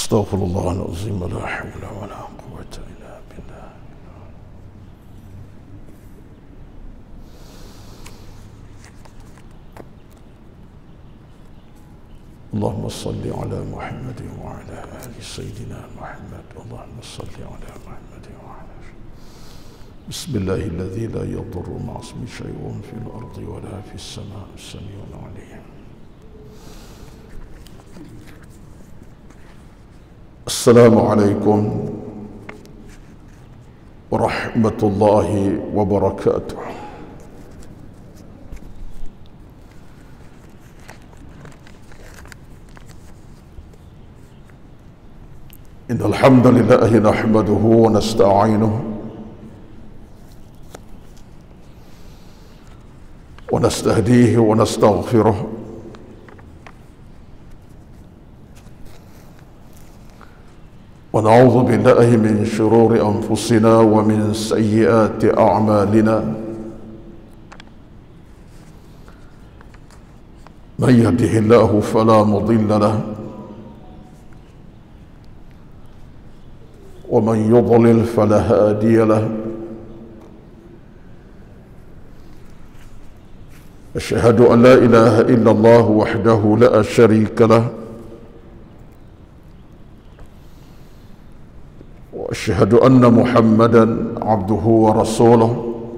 Astaghfirullahaladzim, la hawla wa la quwwata illa billah. Allahumma salli ala Muhammad wa ala ali Sayyidina Muhammad. Allahumma salli ala Muhammad wa ala Bismillahilladzi la yadurru ma'asmi syai'un fil ardi wa la fis sama'i as-sami'ul 'alim. Assalamualaikum warahmatullahi wabarakatuh. Innal hamdalillah nahmaduhu wa nasta'inuhu wa nastahdihi wa nastaghfiruh. ونعوذ بالله من شرور أنفسنا ومن سيئات أعمالنا من يهده الله فلا مضل له ومن يضلل فلا هادي له أشهد أن لا إله إلا الله وحده لا شريك له وأشهد أن محمدا عبده ورسوله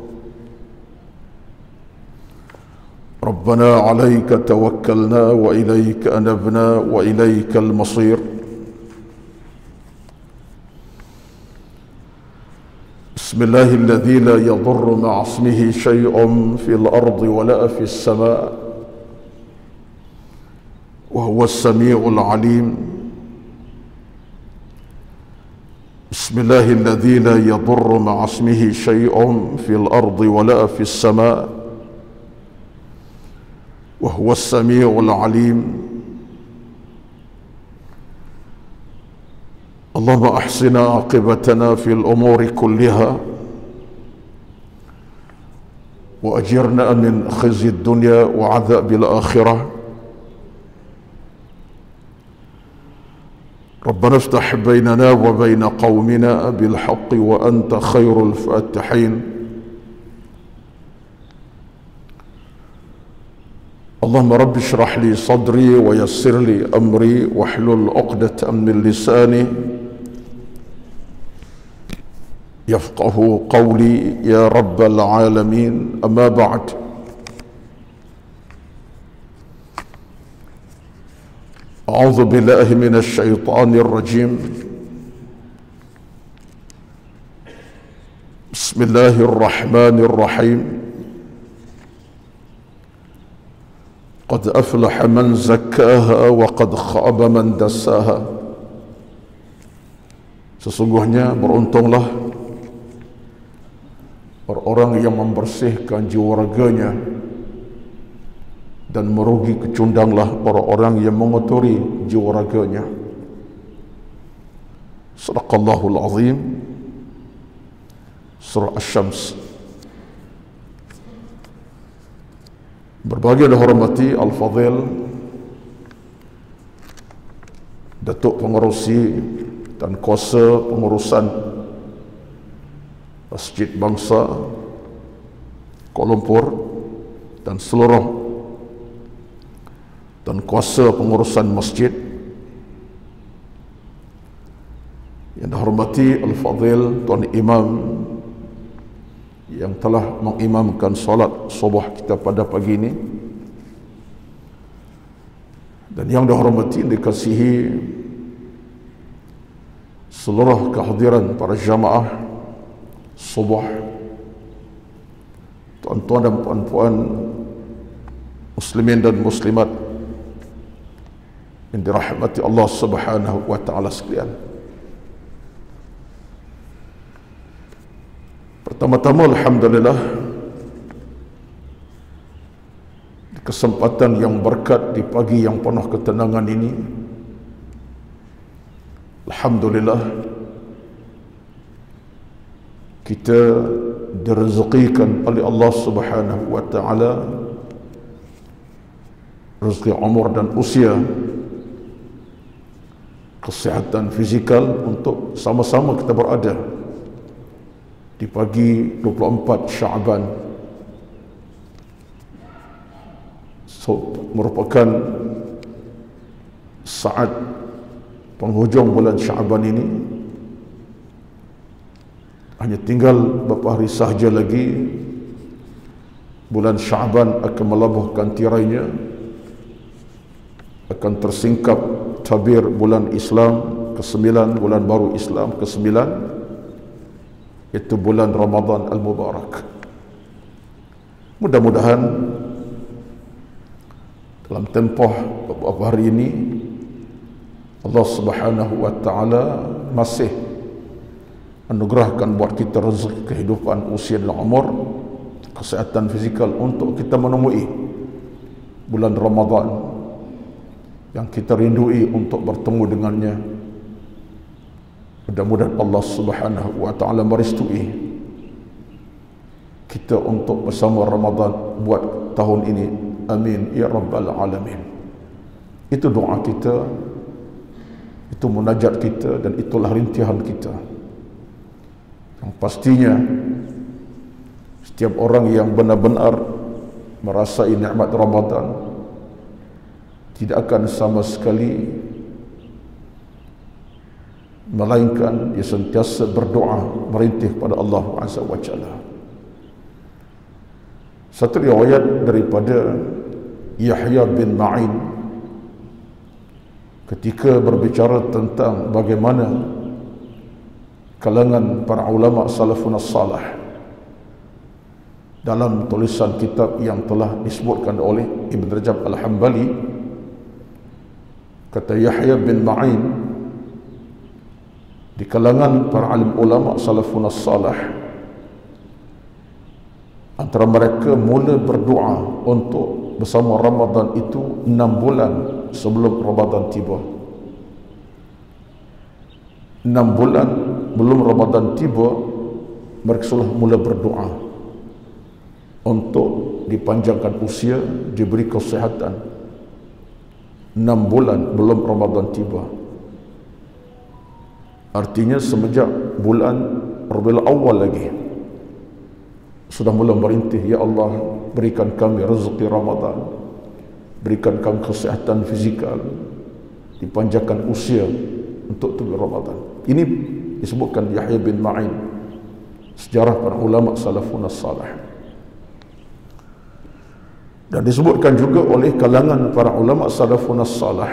ربنا عليك توكلنا وإليك أنبنا وإليك المصير بسم الله الذي لا يضر مع اسمه شيء في الأرض ولا في السماء وهو السميع العليم بسم الله الذي لا يضر مع اسمه شيء في الأرض ولا في السماء وهو السميع العليم اللهم أحسن عاقبتنا في الأمور كلها وأجرنا من خزي الدنيا وعذاب الآخرة ربنا افتح بيننا وبين قومنا بالحق وأنت خير الفاتحين اللهم رب اشرح لي صدري ويسر لي أمري واحلل عقدة من لساني يفقه قولي يا رب العالمين أما بعد أعوذ بالله من الشيطان الرجيم بسم الله الرحمن الرحيم قد أفلح من زكاها وقد خاب من دساها. Sesungguhnya beruntunglah orang-orang yang membersihkan jiwa raganya, dan merugi kecundanglah orang-orang yang mengotori jiwa raganya. Sadaqallahul azim. Surah Asy-Syams. Berbahagia dan hormati Al-Fadhil Datuk Pengerusi dan Kuasa Pengurusan Masjid Bangsa Kuala Lumpur dan seluruh dan kuasa pengurusan masjid yang dihormati Al-Fadhil Tuan Imam yang telah mengimamkan solat subuh kita pada pagi ini, dan yang dihormati dikasihi seluruh kehadiran para jamaah subuh, tuan-tuan dan puan-puan muslimin dan muslimat yang dirahmati Allah Subhanahu wa taala sekalian. Pertama-tama alhamdulillah di kesempatan yang berkat di pagi yang penuh ketenangan ini, alhamdulillah kita direzekikan oleh Allah Subhanahu wa taala rezeki umur dan usia kesihatan fizikal untuk sama-sama kita berada di pagi 24 Syaban. Merupakan saat penghujung bulan Syaban ini. Hanya tinggal beberapa hari sahaja lagi bulan Syaban akan melabuhkan tirainya, akan tersingkap tabir bulan Islam ke-9, bulan baru Islam ke-9, itu bulan Ramadan Al-Mubarak. Mudah-mudahan dalam tempoh beberapa hari ini Allah Subhanahu wa taala masih anugerahkan buat kita rezeki kehidupan, usia dan umur, kesehatan fizikal untuk kita menemui bulan Ramadan yang kita rindui untuk bertemu dengannya. Mudah-mudahan Allah Subhanahu wa taala merestui kita untuk bersama Ramadan buat tahun ini. Amin ya rabbal alamin. Itu doa kita, itu munajat kita, dan itulah rintihan kita. Yang pastinya setiap orang yang benar-benar merasai nikmat Ramadan tidak akan sama sekali melainkan dia sentiasa berdoa merintih kepada Allah Azza wa Jalla. Satu riwayat daripada Yahya bin Ma'in ketika berbicara tentang bagaimana kalangan para ulama salafun as-salih dalam tulisan kitab yang telah disebutkan oleh Ibn Rajab Al-Hambali, kata Yahya bin Ma'in, di kalangan para alim ulama salafun as-salih antara mereka mula berdoa untuk bersama Ramadan itu 6 bulan sebelum Ramadan tiba. 6 bulan belum Ramadan tiba, mereka sudah mula berdoa untuk dipanjangkan usia, diberi kesehatan. 6 bulan belum Ramadan tiba. Artinya semenjak bulan Rabiul Awal lagi sudah mula merintih, ya Allah, berikan kami rezeki Ramadan, berikan kami kesehatan fizikal, dipanjangkan usia untuk tubuh Ramadan. Ini disebutkan Yahya bin Ma'in, sejarah para ulama salafun as-salih. Dan disebutkan juga oleh kalangan para ulama salafun as-salih,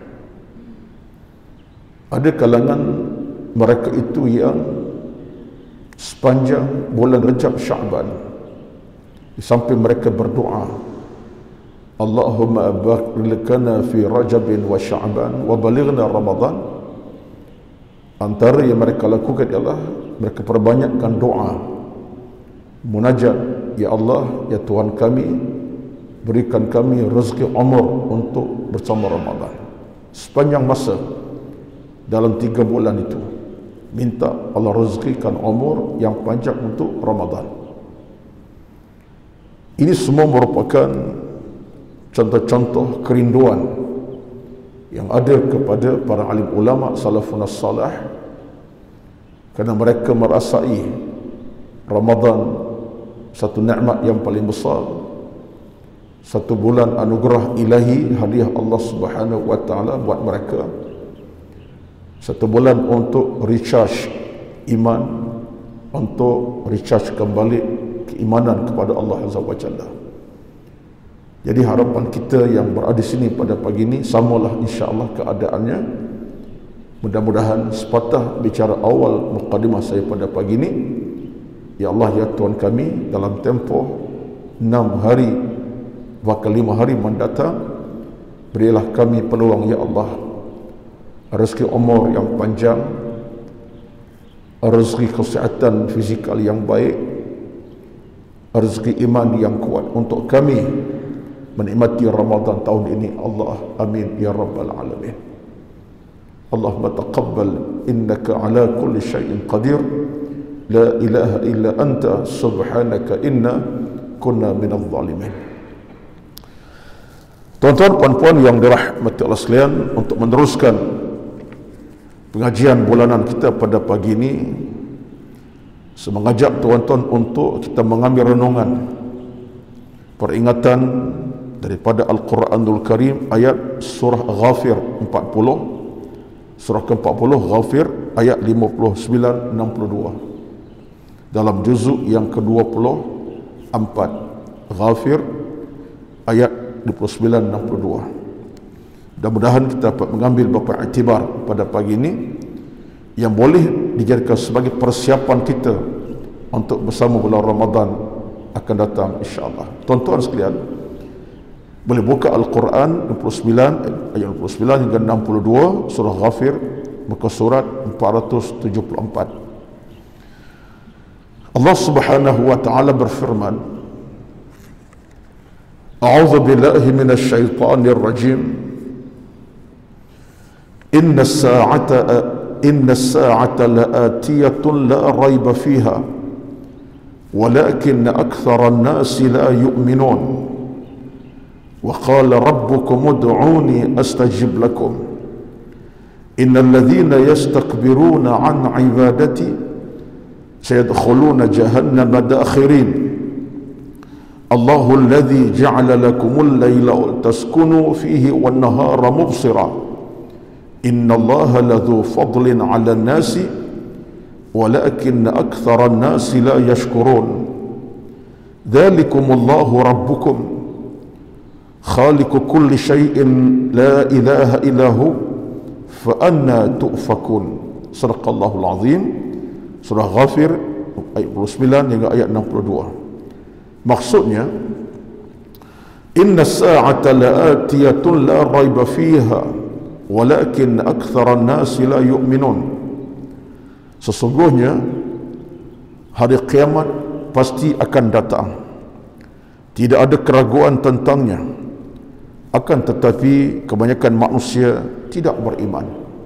ada kalangan mereka itu yang sepanjang bulan Rajab Syaban, di samping mereka berdoa, Allahumma barik lana fi Rajabin wa Sya'ban wa balighna Ramadan, antara yang mereka lakukan ialah mereka perbanyakkan doa, munajat, ya Allah, ya Tuhan kami, berikan kami rezeki umur untuk bersama Ramadan. Sepanjang masa dalam 3 bulan itu minta Allah rezekikan umur yang panjang untuk Ramadan. Ini semua merupakan contoh-contoh kerinduan yang ada kepada para alim ulama salafun as-salih, kerana mereka merasai Ramadan satu nikmat yang paling besar, satu bulan anugerah ilahi, hadiah Allah Subhanahu wa taala buat mereka, satu bulan untuk recharge iman, untuk recharge kembali keimanan kepada Allah Azza wa Jalla. Jadi harapan kita yang berada di sini pada pagi ini samalah insya-Allah keadaannya. Mudah-mudahan sepatah bicara awal mukadimah saya pada pagi ini, ya Allah, ya Tuhan kami, dalam tempoh 6 hari bahkan 5 hari mendatang, berilah kami peluang, ya Allah, rezeki umur yang panjang, rezeki kesihatan fizikal yang baik, rezeki iman yang kuat untuk kami menikmati Ramadan tahun ini. Allah, amin ya rabbal alamin. Allahumma taqabbal innaka ala kulli syai'in qadir, la ilaha illa anta subhanaka inna kunna minadh dhalimin. Tuan-tuan, puan-puan yang dirahmati Allah sekalian, untuk meneruskan Pengajian bulanan kita pada pagi ini mengajak tuan-tuan untuk kita mengambil renungan peringatan daripada Al-Quranul Karim ayat surah Ghafir 40, surah ke-40 Ghafir ayat 59-62 dalam juzuk yang ke-24 Ghafir ayat 29-62. Mudah-mudahan kita dapat mengambil beberapa iktibar pada pagi ini yang boleh dijadikan sebagai persiapan kita untuk bersama bulan Ramadan akan datang insya-Allah. Tuan-tuan sekalian, boleh buka Al-Quran 29 ayat 29 hingga 62 surah Ghafir, muka surat 474. Allah Subhanahu wa taala berfirman, A'udzu billahi minasy syaithanir rajim. Inna as-sa'ata la'atiyatun la rayba fiha walakin akthara an-nasi la yu'minun. وقال ربكم ادعوني أستجب لكم إن الذين يستكبرون عن عبادتي سيدخلون جهنم داخرين الله الذي جعل لكم الليل تسكنوا فيه والنهار مبصرا إن الله لذو فضل على الناس ولكن أكثر الناس لا يشكرون ذلكم الله ربكم خالق كل شيء لا إله إلا هو فأنا تؤفكون. صدق الله العظيم. Surah Ghafir ayat 29 hingga ayat 62. Maksudnya, Inna as-sa'ata la'atiyatun la rayba fiha walakin akthara an-nasi la yu'minun. Sesungguhnya hari kiamat pasti akan datang, tidak ada keraguan tentangnya, akan tetapi kebanyakan manusia tidak beriman.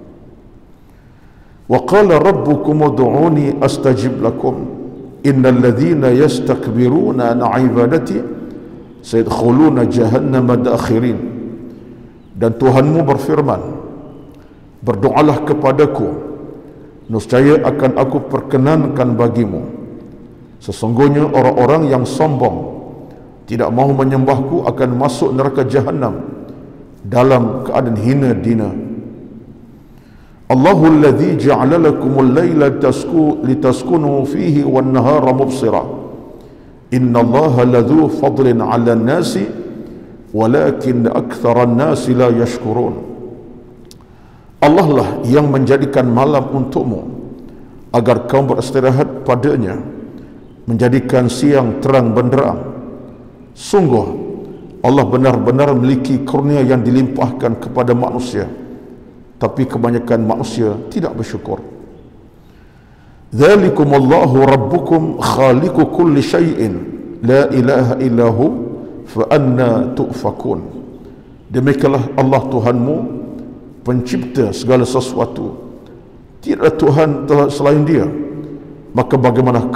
Wa qala rabbukum ud'uni astajib lakum innal ladzina yastakbiruna an 'ibadati sayadkhuluna jahannama dakhirin. Dan Tuhanmu berfirman, berdoalah kepadaku, nescaya akan aku perkenankan bagimu. Sesungguhnya orang-orang yang sombong tidak mahu menyembahku akan masuk neraka Jahannam dalam keadaan hina dina. Allahul ladzi ja'ala lakumul laila litaskunu fihi wan nahara mubsira innallaha ladzu fadlin 'alan nasi walakin aktsaran nasi la yashkurun. Allah lah yang menjadikan malam untukmu agar kaum beristirahat padanya, menjadikan siang terang benderang. Sungguh Allah benar-benar memiliki kurnia yang dilimpahkan kepada manusia, tapi kebanyakan manusia tidak bersyukur. Dzalikumullahu rabbukum khaliqu kulli syai'in la ilaha illahu fa anna tu'fakun. Demikianlah Allah Tuhanmu, pencipta segala sesuatu, tidak ada Tuhan selain Dia, maka bagaimanakah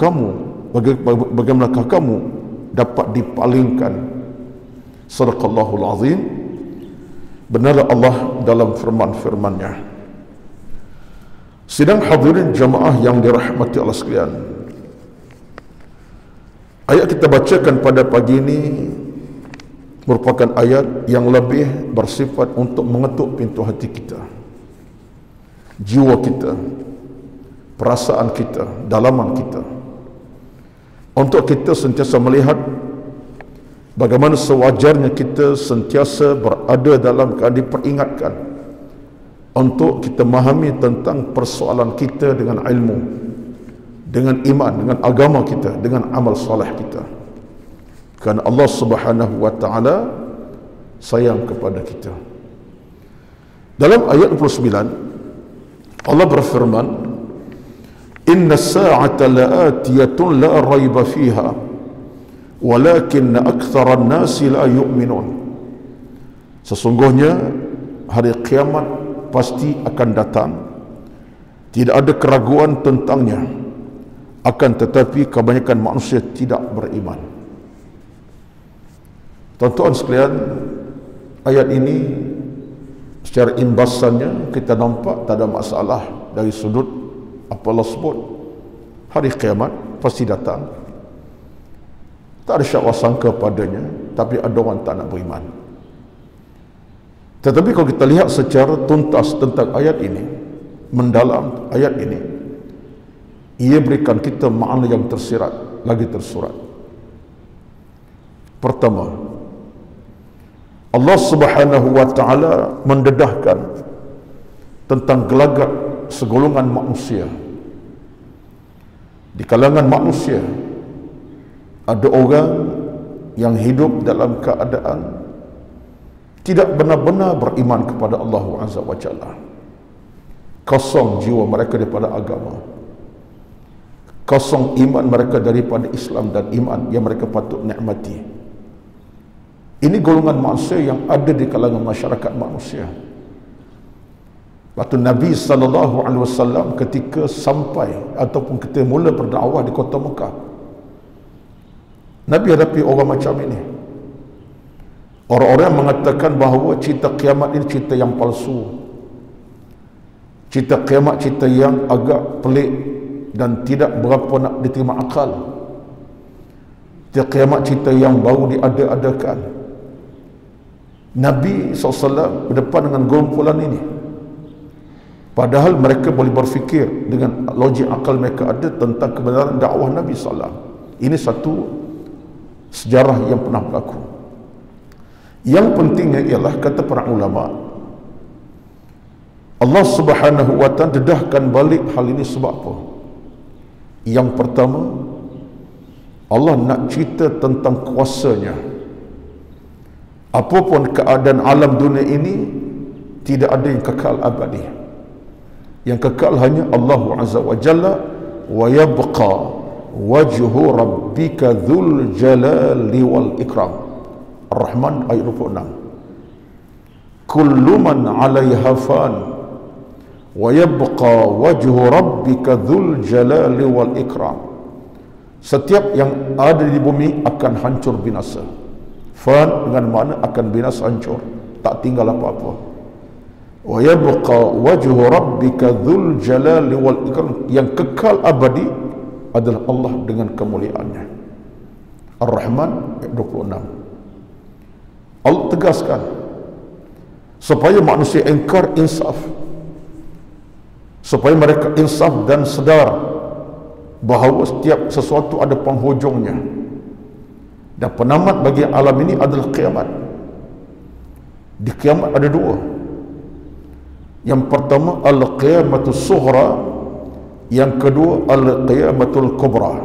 kamu dapat dipalingkan. Sadaqallahul azim. Benarlah Allah dalam firman-firman-Nya. Sidang hadirin jamaah yang dirahmati Allah sekalian, ayat kita bacakan pada pagi ini merupakan ayat yang lebih bersifat untuk mengetuk pintu hati kita, jiwa kita, perasaan kita, dalaman kita, untuk kita sentiasa melihat bagaimana sewajarnya kita sentiasa berada dalam keadaan diperingatkan untuk kita memahami tentang persoalan kita dengan ilmu, dengan iman, dengan agama kita, dengan amal soleh kita. Kerana Allah Subhanahu wa taala sayang kepada kita. Dalam ayat 29 Allah berfirman, Inna as-sa'ata la'atiyatun la rayba fiha walakin akthara an-nasi la yu'minun. Sesungguhnya hari kiamat pasti akan datang, tidak ada keraguan tentangnya, akan tetapi kebanyakan manusia tidak beriman. Tuan-tuan sekalian, ayat ini secara imbasannya kita nampak tak ada masalah dari sudut apa Allah sebut, hari kiamat pasti datang. Tak ada syak sangka padanya, tapi ada orang tak nak beriman. Tetapi kalau kita lihat secara tuntas tentang ayat ini, mendalam ayat ini, ia berikan kita makna yang tersirat, lagi tersurat. Pertama, Allah Subhanahu wa taala mendedahkan tentang gelagat segolongan manusia. Di kalangan manusia ada orang yang hidup dalam keadaan tidak benar-benar beriman kepada Allah Azza wa Jalla. Kosong jiwa mereka daripada agama, kosong iman mereka daripada Islam dan iman yang mereka patut nikmati. Ini golongan manusia yang ada di kalangan masyarakat manusia. Waktu Nabi SAW ketika sampai ataupun ketika mula berdakwah di kota Mekah, Nabi hadapi orang macam ini. Orang-orang yang mengatakan bahawa cerita kiamat ini cerita yang palsu, cerita kiamat cerita yang agak pelik dan tidak berapa nak diterima akal, cerita kiamat cerita yang baru diada-adakan. Nabi SAW berdepan dengan gerombolan ini, padahal mereka boleh berfikir dengan logik akal mereka ada tentang kebenaran dakwah Nabi SAW. Ini satu sejarah yang pernah berlaku. Yang pentingnya ialah, kata para ulama, Allah Subhanahu wa taala dedahkan balik hal ini sebab apa? Yang pertama, Allah nak cerita tentang kuasanya. Apapun keadaan alam dunia ini, tidak ada yang kekal abadi. Yang kekal hanya Allah Azza wa Jalla. Wa yabqa wajhu rabbika dzul jalali wal ikram. Ar-Rahman ayat 26. Kullu man 'alaiha fan wa yabqa wajhu rabbika dzul jalali wal ikram. Setiap yang ada di bumi akan hancur binasa. Fan dengan makna akan binasa, hancur, tak tinggal apa-apa. Wa yabqa wajhu rabbika dzul jalali wal ikram. Yang kekal abadi adalah Allah dengan kemuliaannya. Ar-Rahman ayat 26. Allah tegaskan supaya manusia ingkar insaf, supaya mereka insaf dan sedar bahawa setiap sesuatu ada penghujungnya, dan penamat bagi alam ini adalah kiamat. Di kiamat ada dua. Yang pertama al-qiyamatus sughra, yang kedua al-qiyamatul kubra.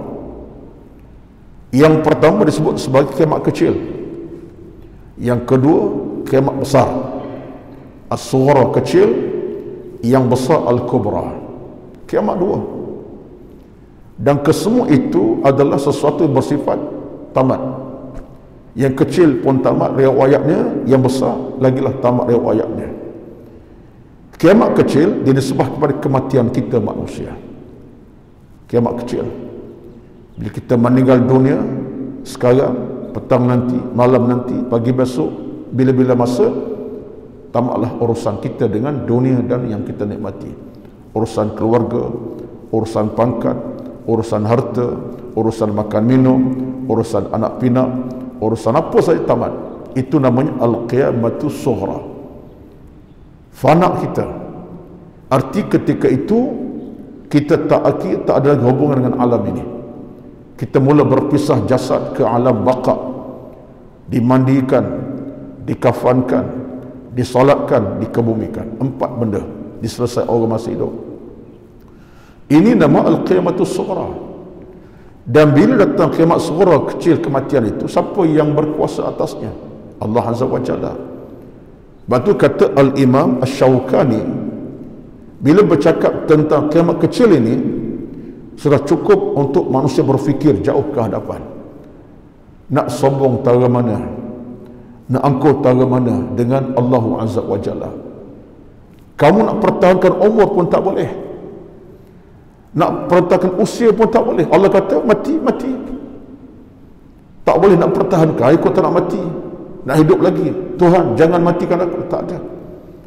Yang pertama disebut sebagai kiamat kecil, yang kedua kiamat besar. As-sughra kecil, yang besar al-kubra. Kiamat dua. Dan kesemua itu adalah sesuatu yang bersifat tamat. Yang kecil pun tamat riwayatnya, yang besar lagilah tamat riwayatnya. Kiamat kecil dia disebut kepada kematian kita manusia. Kiamat kecil, bila kita meninggal dunia sekarang, petang nanti, malam nanti, pagi besok, bila-bila masa, tamatlah urusan kita dengan dunia dan yang kita nikmati. Urusan keluarga, urusan pangkat, urusan harta, urusan makan minum, urusan anak pinak, urusan apa saja tamat. Itu namanya al-qiyamatus sughra. Fana kita. Arti ketika itu kita tak ada lagi hubungan dengan alam ini. Kita mula berpisah jasad ke alam baqa, dimandikan, dikafankan, disolatkan, dikebumikan. 4 benda diselesaikan orang masih hidup. Ini nama al-qiyamatus sughra. Dan bila datang kiamat sughra kecil, kematian itu, siapa yang berkuasa atasnya? Allah Azza wa Jalla. Batu kata Al-Imam Asy-Syaukani, bila bercakap tentang kiamat kecil ini, sudah cukup untuk manusia berfikir jauh ke hadapan. Nak sombong tara mana, nak angkuh tara mana dengan Allah Azza wa Jalla. Kamu nak pertahankan umur pun tak boleh, nak pertahankan usia pun tak boleh. Allah kata mati, mati. Tak boleh nak pertahankan. Aku tak nak mati, nak hidup lagi. Tuhan jangan matikan aku. Tak ada.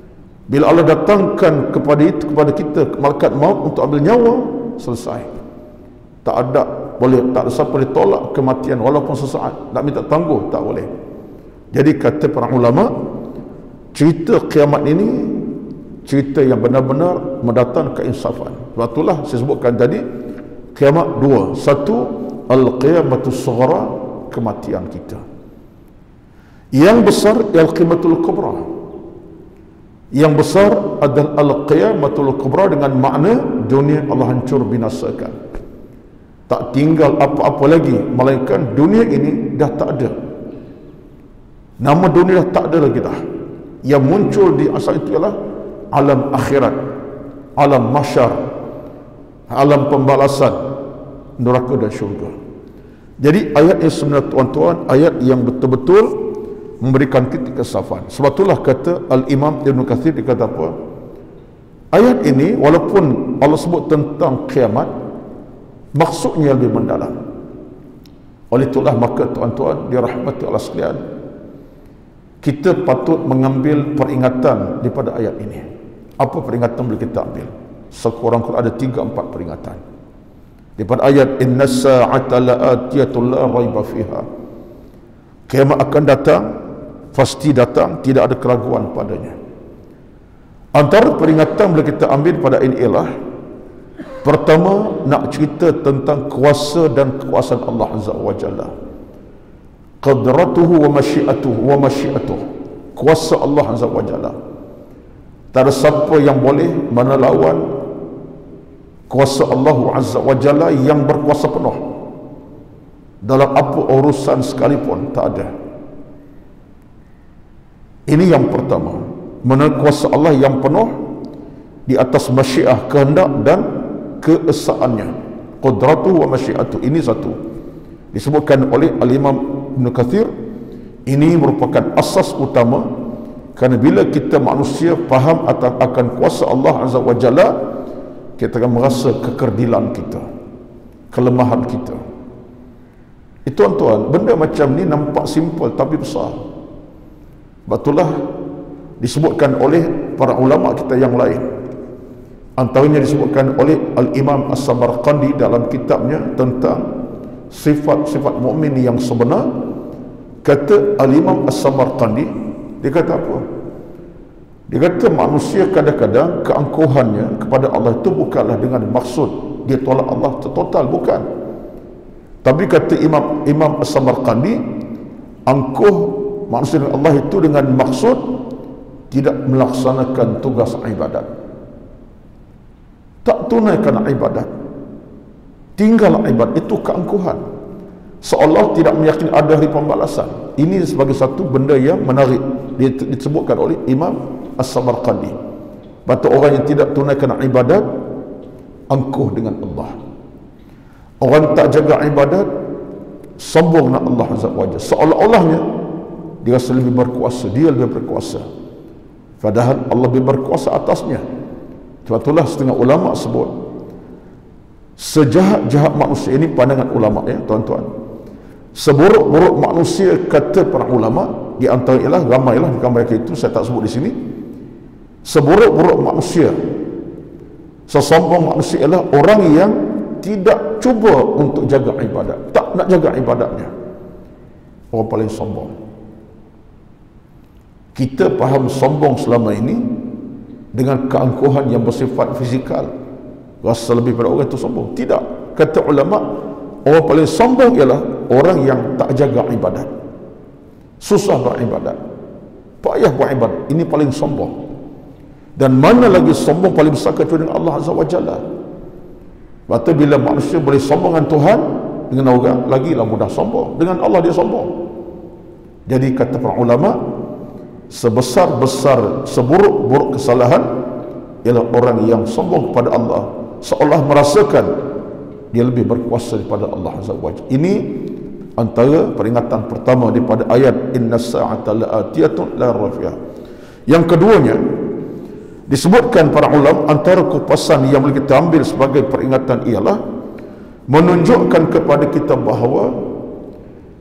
Bila Allah datangkan kepada kita malaikat maut untuk ambil nyawa, selesai. Tak ada siapa ditolak kematian walaupun sesaat. Nak minta tangguh tak boleh. Jadi kata para ulama, cerita kiamat ini cerita yang benar-benar mendatangkan keinsafan. Sebab itulah saya sebutkan tadi, kiamat dua. Satu, al-qiyamatus sughra, kematian kita. Yang besar al-qiyamatul kubra. Yang besar adalah al-qiyamatul kubra dengan makna dunia Allah hancur binasakan. Tak tinggal apa-apa lagi, melainkan dunia ini dah tak ada. Nama dunia dah tak ada lagi dah. Yang muncul di asal itu ialah alam akhirat, alam mahsyar, alam pembalasan, neraka dan syurga. Jadi ayat ini sebenarnya tuan-tuan, ayat yang betul-betul memberikan kita kesafan. Sebab itulah kata Al-Imam Ibn Kathir, dia kata apa? Ayat ini walaupun Allah sebut tentang kiamat, maksudnya lebih mendalam. Oleh itulah maka tuan-tuan dirahmati Allah sekalian, kita patut mengambil peringatan daripada ayat ini. Apa peringatan boleh kita ambil? Sekurang-kurangnya ada 3-4 peringatan. Daripada ayat innas sa'ata la'atiyatun la raiba fiha. Kiamat akan datang, pasti datang, tidak ada keraguan padanya. Antara peringatan boleh kita ambil pada ini ialah, pertama, nak cerita tentang kuasa dan kekuasaan Allah Azza wa Jalla. Qadratuhu wa masyiatuhu. Kuasa Allah Azza wa Jalla. Tak ada siapa yang boleh menelawan kuasa Allah Azza wa Jalla yang berkuasa penuh dalam apa urusan sekalipun, tak ada. Ini yang pertama, mengenai kuasa Allah yang penuh di atas masyiah, kehendak dan keesaannya. Qadratuhu wa masyiatuhu, ini satu disebutkan oleh Al-Imam Ibn Kathir. Ini merupakan asas utama, kerana bila kita manusia faham akan kuasa Allah Azza wa Jalla, kita akan merasa kekerdilan kita, kelemahan kita. Tuan-tuan, benda macam ni nampak simple tapi besar. Betullah disebutkan oleh para ulama kita yang lain. Antaranya disebutkan oleh Al-Imam As-Samarqandi dalam kitabnya tentang sifat-sifat mukmin yang sebenar. Kata Al-Imam As-Samarqandi, dia kata apa? Dia kata manusia kadang-kadang keangkuhannya kepada Allah itu bukanlah dengan maksud dia tolak Allah total, bukan. Tapi kata Imam As-Samarqandi, angkuh manusia dengan Allah itu dengan maksud tidak melaksanakan tugas ibadat, tak tunaikan ibadat, tinggal ibadat, itu keangkuhan, seolah tidak meyakini ada hari pembalasan. Ini sebagai satu benda yang menarik disebutkan oleh Imam As-Samarqandi. Batu orang yang tidak tunaikan ibadat angkuh dengan Allah. Orang tak jaga ibadat sombong dengan Allah Azza wa Jalla, seolah-olahnya dia rasa lebih berkuasa, dia lebih berkuasa, padahal Allah lebih berkuasa atasnya. Sebab itulah setengah ulama sebut, sejahat-jahat manusia ini, pandangan ulama ya tuan-tuan, seburuk-buruk manusia kata para ulama, di antara ialah ramailah di mereka itu, saya tak sebut di sini. Seburuk-buruk manusia, sesombong manusia ialah orang yang tidak cuba untuk jaga ibadat, tak nak jaga ibadatnya. Orang paling sombong. Kita faham sombong selama ini dengan keangkuhan yang bersifat fizikal, rasa lebih pada orang itu sombong. Tidak. Kata ulama, orang paling sombong ialah orang yang tak jaga ibadat, susah beribadat, payah beribadat. Ini paling sombong. Dan mana lagi sombong paling besar kecuali dengan Allah Azza wa Jalla. Berarti bila manusia boleh sombong dengan Tuhan, dengan orang lagilah mudah sombong, dengan Allah dia sombong. Jadi kata para ulama, sebesar-besar, seburuk-buruk kesalahan ialah orang yang sombong kepada Allah, seolah merasakan dia lebih berkuasa daripada Allah Azza wa Jalla. Ini antara peringatan pertama daripada ayat innas sa'ata la'atiyatun la raiba. Yang keduanya, disebutkan para ulama antara kupasan yang boleh kita ambil sebagai peringatan ialah menunjukkan kepada kita bahawa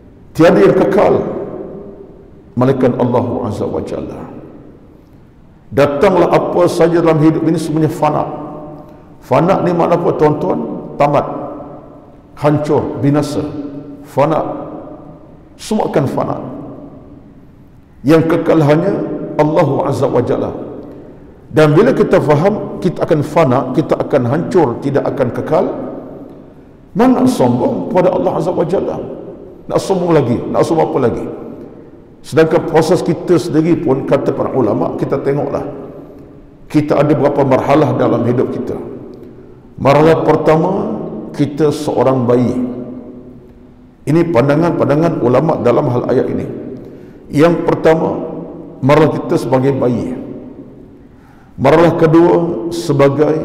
tiada yang kekal melainkan Allah Azza wa Jalla. Datanglah apa saja dalam hidup ini semuanya fana. Fana ni makna apa tuan-tuan? Tamat, hancur, binasa, fana. Semua akan fana. Yang kekal hanya Allah Azza wa Jalla. Dan bila kita faham kita akan fana, kita akan hancur, tidak akan kekal, mana nak sombong kepada Allah Azza wa Jalla? Nak sombong lagi? Nak sombong apa lagi? Sedangkan proses kita sendiri pun, kata para ulama, kita tengoklah, kita ada berapa marhalah dalam hidup kita. Marhalah pertama, kita seorang bayi. Ini pandangan-pandangan ulama dalam hal ayat ini. Yang pertama, marhalah kita sebagai bayi. Marhalah kedua, sebagai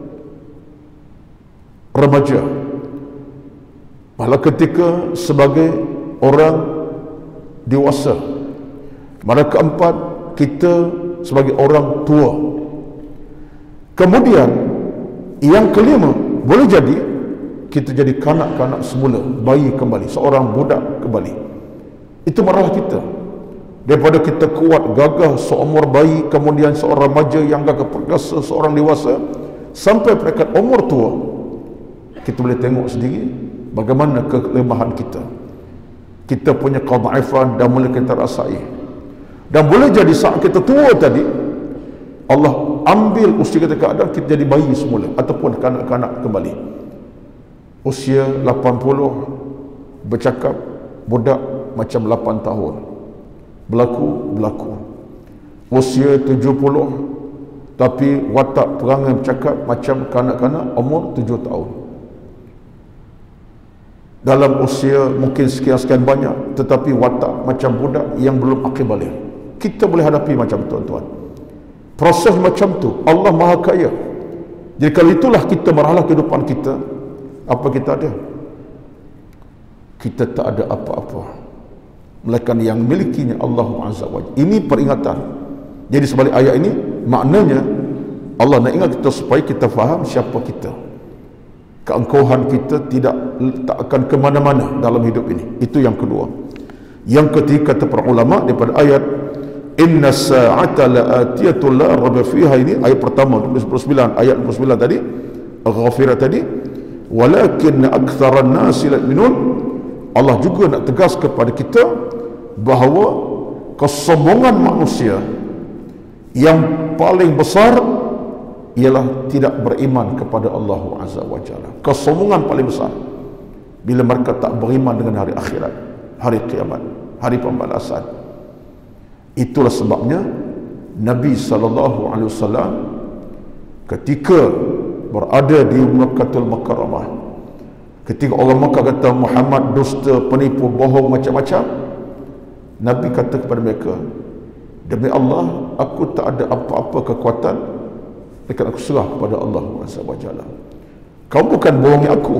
remaja. Marhalah ketiga, sebagai orang dewasa. Marhalah keempat, kita sebagai orang tua. Kemudian yang kelima, boleh jadi kita jadi kanak-kanak semula, bayi kembali, seorang budak kembali. Itu marhalah kita. Daripada kita kuat, gagah, seumur bayi, kemudian seorang remaja yang gagah perkasa, seorang dewasa, sampai peringkat umur tua, kita boleh tengok sendiri bagaimana kelemahan kita. Kita punya kedhaifan dan mulai kita rasai. Dan boleh jadi saat kita tua tadi, Allah ambil usia kita keadaan kita jadi bayi semula ataupun kanak-kanak kembali. Usia 80 bercakap budak macam 8 tahun. Berlaku. Usia 70 tapi watak perangai bercakap macam kanak-kanak umur 7 tahun. Dalam usia mungkin sekian-sekian banyak, tetapi watak macam budak yang belum akil balik. Kita boleh hadapi macam tuan-tuan. Proses macam tu, Allah Maha Kaya. Jadi kalau itulah kita marhalah kehidupan kita, apa kita ada? Kita tak ada apa-apa, melainkan yang milikinya Allah Azza wa Jalla. Ini peringatan. Jadi sebalik ayat ini, maknanya Allah nak ingat kita supaya kita faham siapa kita. Keangkuhan kita tak akan ke mana-mana dalam hidup ini. Itu yang kedua. Yang ketiga, kata para ulama daripada ayat inna sa'ata la'atiyatun la raiba fiha, ini ayat pertama 29, ayat 29 tadi, Ghafirah tadi, walakin aktsaran nasi la yu'minun. Allah juga nak tegas kepada kita bahawa kesombongan manusia yang paling besar ialah tidak beriman kepada Allah Azza wa Jalla. Kesombongan paling besar bila mereka tak beriman dengan hari akhirat, hari kiamat, hari pembalasan. Itulah sebabnya Nabi SAW ketika berada di Makkahul Mukarramah, ketika orang Makkah kata Muhammad dusta, penipu, bohong, macam-macam, Nabi kata kepada mereka, demi Allah, aku tak ada apa-apa kekuatan, maka aku serah kepada Allah SWT. Kamu bukan bohongi aku,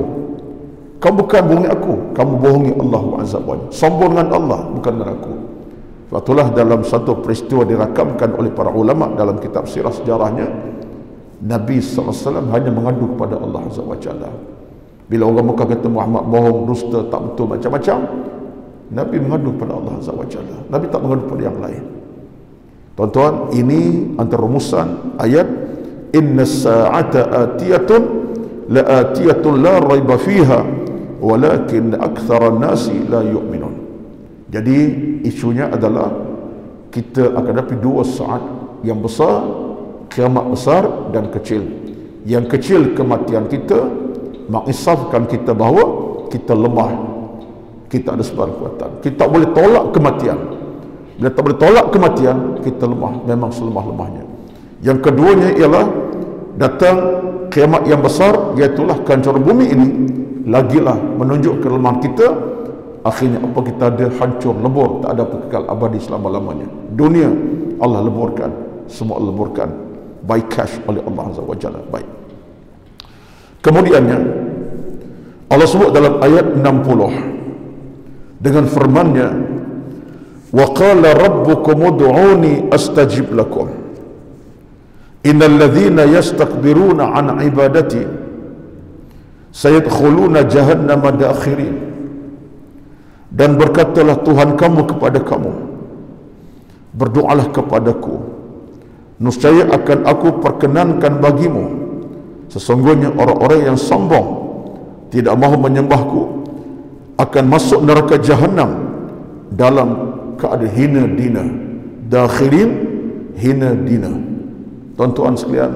kamu bohongi Allah SWT. Sombong dengan Allah, bukan dengan aku. Itulah dalam satu peristiwa dirakamkan oleh para ulama dalam kitab sirah sejarahnya, Nabi SAW hanya mengadu kepada Allah Azza wa Jalla. Bila orang Mekah kata Muhammad bohong, dusta, tak betul, macam-macam, Nabi mengadu kepada Allah Azza wa Jalla. Nabi tak mengadu kepada yang lain. Tuan-tuan, ini antara rumusan ayat inna sa'ata atiyatun la atiyatun la raiba fiha walakin aktsaran nasi la yu'minun. Jadi isunya adalah kita akan hadapi dua saat yang besar, kiamat besar dan kecil. Yang kecil kematian kita mengisafkan kita bahawa kita lemah, kita ada sebarang kekuatan, kita tak boleh tolak kematian. Bila tak boleh tolak kematian, kita lemah, memang selemah-lemahnya. Yang keduanya ialah datang kiamat yang besar, iaitulah kehancuran bumi ini, lagilah menunjuk kelemahan kita. Akhirnya apa kita ada hancur, lebur, tak ada kekal abadi selama-lamanya. Dunia Allah leburkan, semua Allah leburkan by cash oleh Allah Azza wa Jalla. Baik. Kemudiannya Allah sebut dalam ayat 60 dengan firman-Nya, wa qala rabbukum ud'uni astajib lakum innal ladzina yastakbiruna an ibadati sayadkhuluna jahannama dakhirin. Dan berkatalah Tuhan kamu kepada kamu, berdoalah kepadaku, Nescaya akan aku perkenankan bagimu sesungguhnya orang-orang yang sombong tidak mahu menyembahku akan masuk neraka jahanam dalam keadaan hina dina, dakhirin hina dina. Tuan-tuan sekalian,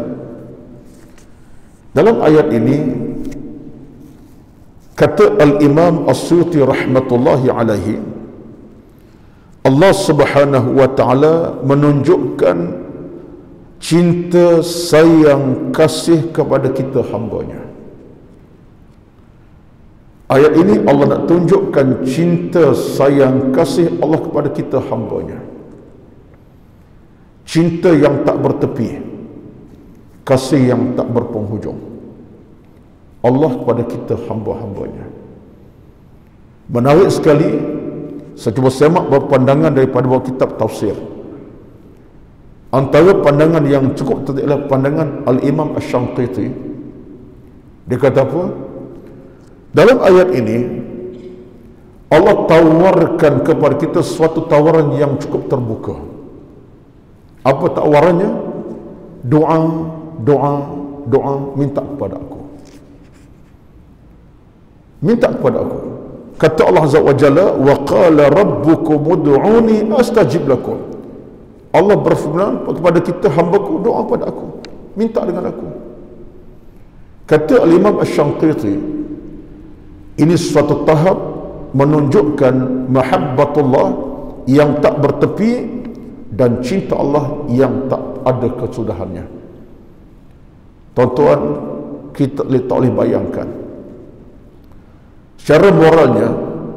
dalam ayat ini kata Al-Imam As-Suyuti rahmatullahi alaihi, Allah Subhanahu wa taala menunjukkan cinta, sayang, kasih kepada kita hamba-Nya. Ayat ini Allah nak tunjukkan cinta, sayang, kasih Allah kepada kita hamba-Nya. Cinta yang tak bertepi, kasih yang tak berpenghujung. Allah kepada kita hamba-hambanya. Menarik sekali, saya cuba semak beberapa pandangan daripada beberapa kitab tafsir. Antara pandangan yang cukup tertentu adalah pandangan Al-Imam Asy-Syanqiti. Dia kata apa? Dalam ayat ini Allah tawarkan kepada kita suatu tawaran yang cukup terbuka. Apa tawarannya? Doa, doa, doa, minta kepada aku. Minta kepada aku. Kata Allah Azza wa Jalla, wa qala rabbukum ud'uni astajib lakum. Allah berfirman kepada kita, hambaku, doa kepada aku, minta dengan aku. Kata Al-Imam Asy-Syanqiti, ini suatu tahap menunjukkan mahabbatullah yang tak bertepi dan cinta Allah yang tak ada kesudahannya. Tuan-tuan, kita tak boleh bayangkan secara moralnya,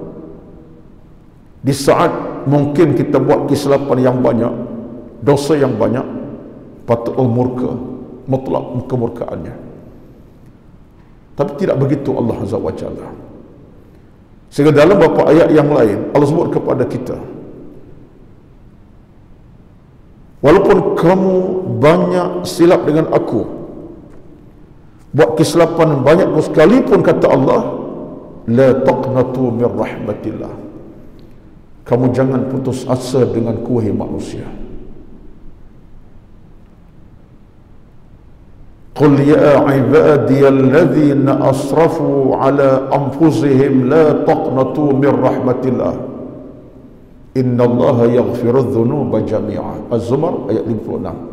di saat mungkin kita buat kesilapan yang banyak, dosa yang banyak, patut Allah murka, mutlak kemurkaannya. Tapi tidak begitu Allah Azza wa Jalla. Sehingga dalam beberapa ayat yang lain Allah sebut kepada kita, walaupun kamu banyak silap dengan aku, buat kesilapan banyak sekalipun, kata Allah, la taqnatu min rahmatillah, kamu jangan putus asa dengan kuih manusia. Qul ya ibadiyalladzina asrafu ala anfusihim la taqnatu min rahmatillah innallaha yaghfirudz dzunuba jami'a. Az-Zumar ayat 56.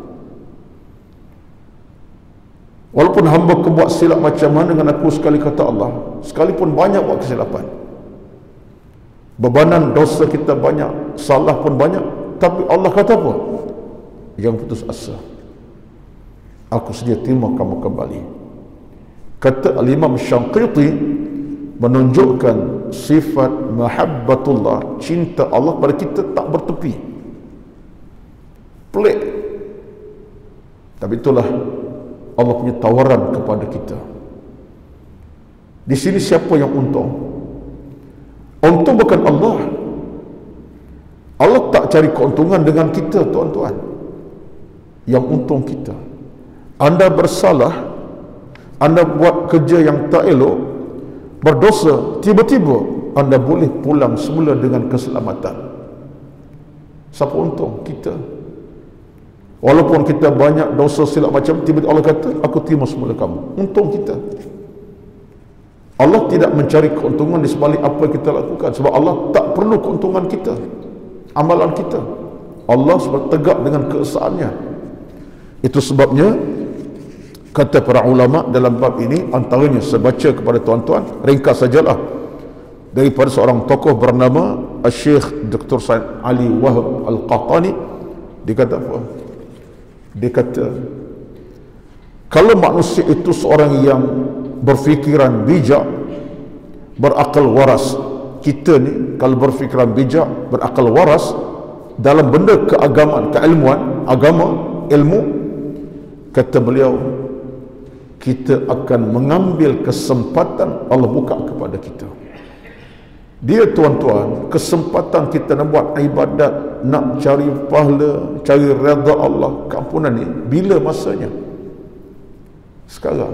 Walaupun hamba ku buat silap macam mana dengan aku sekali, kata Allah, sekalipun banyak buat kesilapan, bebanan dosa kita banyak, salah pun banyak, tapi Allah kata apa? Jangan putus asa, aku sedia terima kamu kembali. Kata Al-Imam Syanqiti menunjukkan sifat mahabbatullah, cinta Allah pada kita tak bertepi, pelik. Tapi itulah Allah punya tawaran kepada kita. Di sini siapa yang untung? Untung bukan Allah. Allah tak cari keuntungan dengan kita, tuan-tuan. Yang untung kita. Anda bersalah, Anda buat kerja yang tak elok, berdosa, tiba-tiba Anda boleh pulang semula dengan keselamatan. Siapa untung? Kita. Walaupun kita banyak dosa silap macam, tiba-tiba Allah kata, aku terima semula kamu. Untung kita. Allah tidak mencari keuntungan di sebalik apa yang kita lakukan, sebab Allah tak perlu keuntungan kita, amalan kita. Allah sebab tegak dengan keesaannya. Itu sebabnya kata para ulama dalam bab ini, antaranya saya baca kepada tuan-tuan, ringkas sajalah, daripada seorang tokoh bernama Syekh Dr. Said Ali Wahab Al-Qahtani. Dia kata apa? Dia kata, kalau manusia itu seorang yang berfikiran bijak, berakal waras, kita ni kalau berfikiran bijak, berakal waras dalam benda keagamaan, keilmuan, agama, ilmu, kata beliau, kita akan mengambil kesempatan Allah buka kepada kita. Dia, tuan-tuan, kesempatan kita nak buat ibadat, nak cari pahala, cari redha Allah, keampunan ni, bila masanya? Sekarang.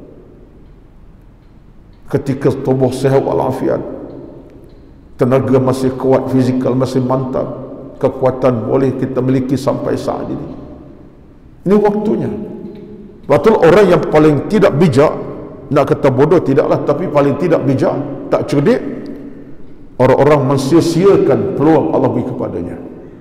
Ketika tubuh sihat walafiat, tenaga masih kuat, fizikal masih mantap, kekuatan boleh kita miliki sampai saat ini. Ini waktunya. Betul, orang yang paling tidak bijak, nak kata bodoh tidaklah, tapi paling tidak bijak, tak cerdik, orang-orang mensia-siakan peluang Allah beri kepadanya.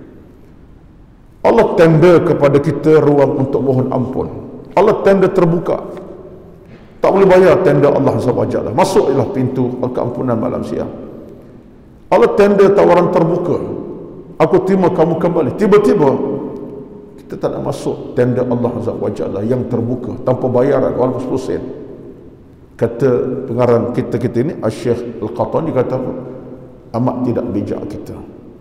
Allah tender kepada kita ruang untuk mohon ampun. Allah tender terbuka. Tak boleh bayar tender Allah SWT. Masuklah pintu keampunan malam siang. Allah tender tawaran terbuka. Aku terima kamu kembali. Tiba-tiba kita tak nak masuk tender Allah SWT yang terbuka tanpa bayaran walaupun 10 sen. Kata pengarang kita ini, Syekh Al-Qahtani, kata apa? Amat tidak bijak kita.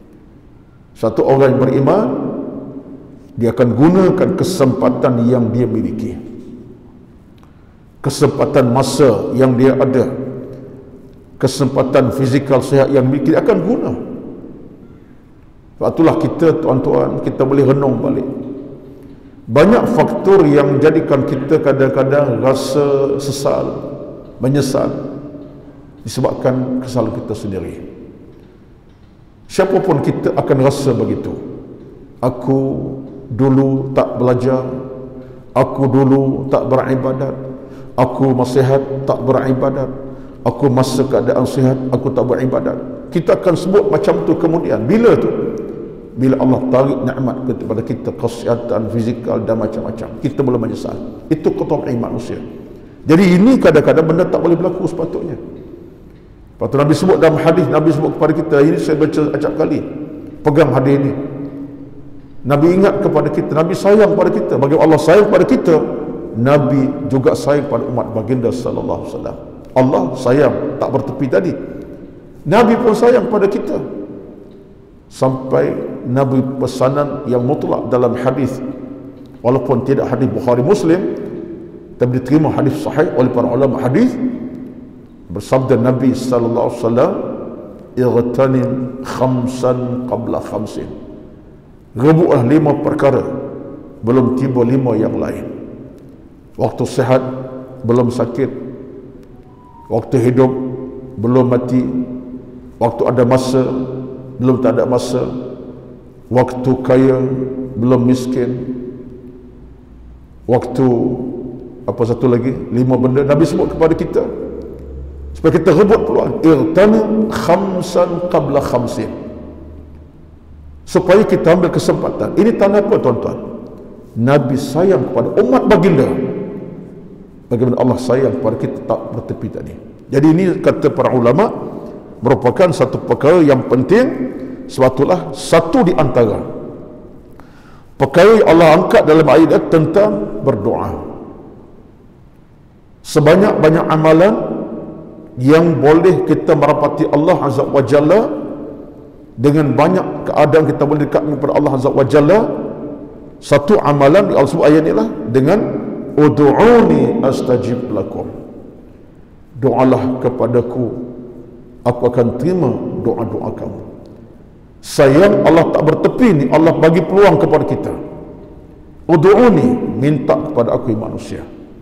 Satu orang yang beriman, dia akan gunakan kesempatan yang dia miliki, kesempatan masa yang dia ada, kesempatan fizikal sihat yang miliki, dia akan guna. Sebab itulah kita, tuan-tuan, kita boleh renung balik. Banyak faktor yang menjadikan kita kadang-kadang rasa sesal, menyesal, disebabkan kesalahan kita sendiri. Siapapun kita akan rasa begitu. Aku dulu tak belajar, aku dulu tak beribadat, aku masih sihat tak beribadat, aku masa keadaan sihat aku tak beribadat. Kita akan sebut macam tu kemudian. Bila tu? Bila Allah tarik nikmat kepada kita, kesihatan fizikal dan macam-macam, kita boleh menyesal. Itu kotoran manusia. Jadi ini kadang-kadang benda tak boleh berlaku sepatutnya. Lepas tu Nabi sebut dalam hadis, Nabi sebut kepada kita, ini saya baca acap kali, pegang hadis ini. Nabi ingat kepada kita, Nabi sayang kepada kita. Bagaimana Allah sayang kepada kita, Nabi juga sayang pada umat baginda sallallahu alaihi wasallam. Allah sayang, tak bertepi tadi. Nabi pun sayang pada kita. Sampai Nabi pesanan yang mutlak dalam hadis, walaupun tidak hadis Bukhari Muslim, tapi diterima hadis sahih oleh para ulama hadis. Bersabda Nabi sallallahu alaihi wasallam, "Igtanim khamsan qabla khamsin." Rebutlah 5 perkara belum tiba 5 yang lain. Waktu sihat belum sakit, waktu hidup belum mati, waktu ada masa belum tak ada masa, waktu kaya belum miskin, waktu apa satu lagi, 5 benda Nabi sebut kepada kita supaya kita rebut peluang. Irtanim khamsan qabla khamsin, supaya kita ambil kesempatan. Ini tanda apa, tuan-tuan? Nabi sayang kepada umat baginda. Bagaimana Allah sayang kepada kita tak bertepi tadi. Jadi ini kata para ulama merupakan satu perkara yang penting. Sebab itulah satu di antara perkara yang Allah angkat dalam ayat tentang berdoa. Sebanyak-banyak amalan yang boleh kita merapati Allah Azza wa Jalla, dengan banyak keadaan kita boleh dekat kepada Allah Azza wa Jalla. Satu amalan Allah sebut ayat ni lah dengan ud'uni astajib lakum. Doalah kepadaku, aku akan terima doa-doa kamu. Sayang Allah tak bertepi ni, Allah bagi peluang kepada kita. Ud'uni, minta kepada aku manusia.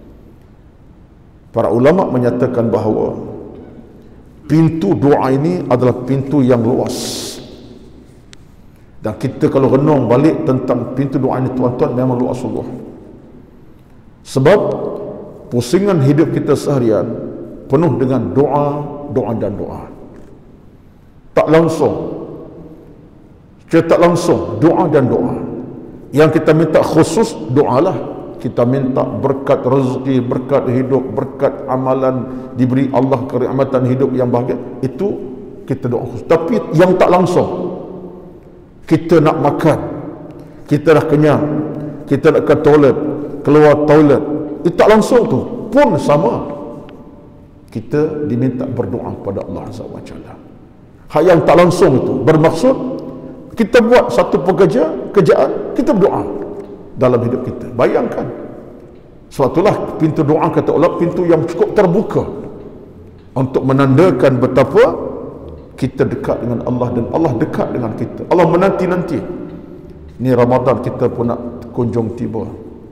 Para ulama menyatakan bahawa pintu doa ini adalah pintu yang luas. Dan kita kalau renung balik tentang pintu doa ini, tuan-tuan, memang luas sungguh. Sebab pusingan hidup kita seharian penuh dengan doa, doa dan doa. Tak langsung, tak langsung, doa dan doa. Yang kita minta khusus, doalah. Kita minta berkat rezeki, berkat hidup, berkat amalan, diberi Allah kenikmatan hidup yang bahagia. Itu kita doa khusus. Tapi yang tak langsung, kita nak makan, kita dah kenyang, kita nak ke toilet, keluar toilet, itu tak langsung tu pun sama, kita diminta berdoa kepada Allah Azza wa Jalla. Hak yang tak langsung itu bermaksud kita buat satu kerjaan, kita berdoa dalam hidup kita. Bayangkan. Sebab itulah pintu doa, kata Allah, pintu yang cukup terbuka untuk menandakan betapa kita dekat dengan Allah dan Allah dekat dengan kita. Allah menanti-nanti. Ni Ramadan kita pun nak kunjung tiba.